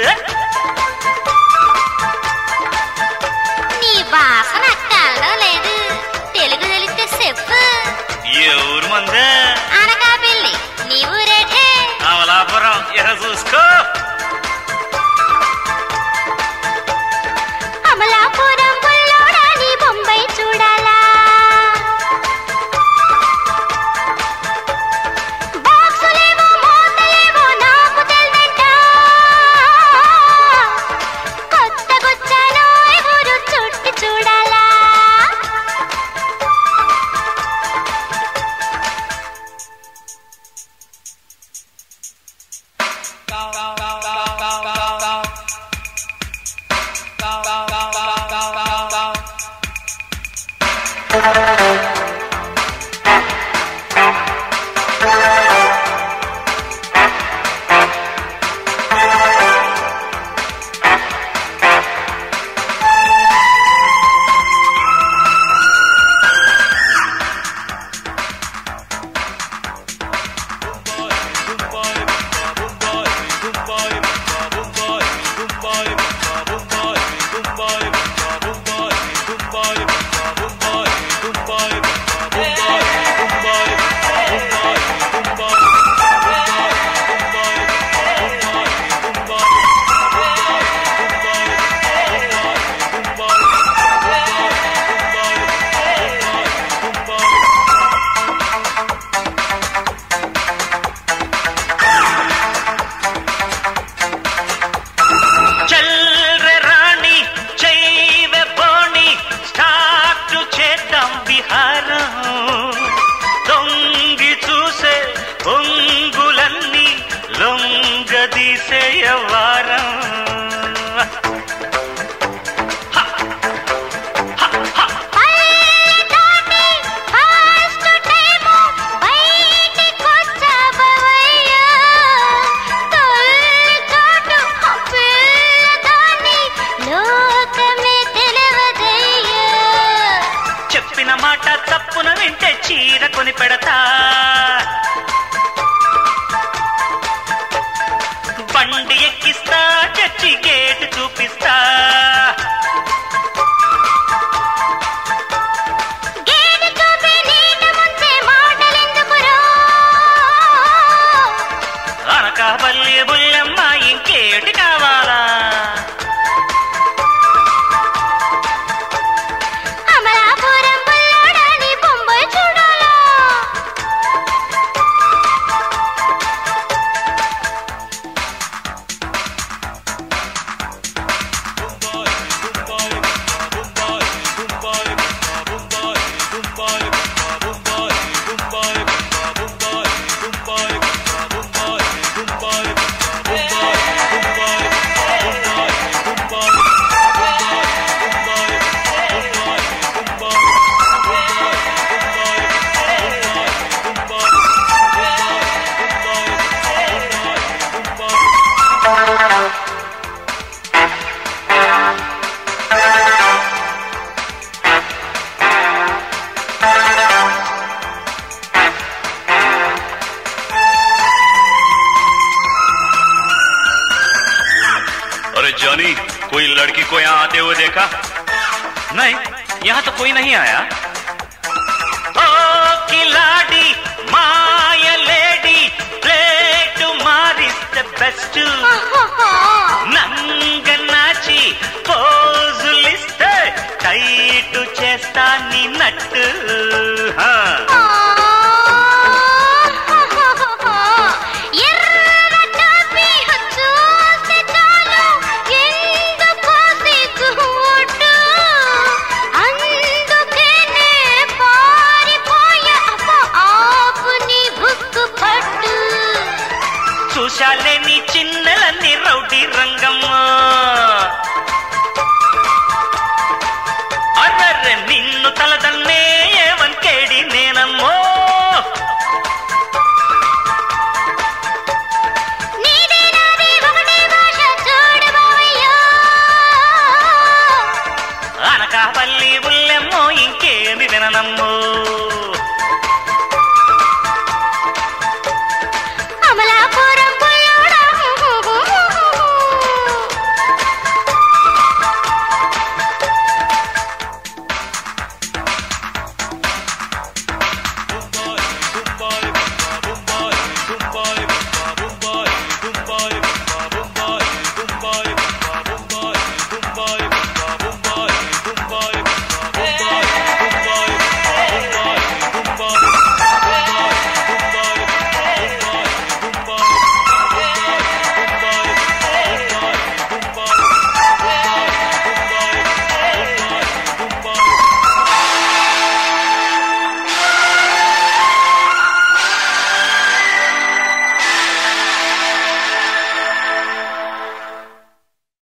Speaker 4: నీ భాష నాకు కళ్ళలో లేదు తెలుగు తెలిస్తే చెప్పు
Speaker 3: ఏ ఊరు మందే
Speaker 4: అనకాపల్లి నీ ఊరేటే
Speaker 3: అమలాపురం ఎర చూసుకో
Speaker 4: అమలాపురం బుల్లోడా నీ బొంబాయి చూడాలా బాక్సులేవో మోతలేవో నాకు తెల్దంట
Speaker 3: వ్యవహారం చెప్పిన మాట తప్పున వింటే చీర కొని పెడతా బండి ఎక్కిస్తా చచ్చి గేటు చూపిస్తా అనకాపల్లి బుల్లమ్మ ఇంకేటి కావాలా जॉनी कोई लड़की को यहाँ आते हुए देखा? नहीं, यहाँ तो कोई नहीं आया। ओ किलाड़ी माया lady play tomorrow is the best నంగనాచి పోజులిస్తే టైట్ చేస్తా నీ నట్టు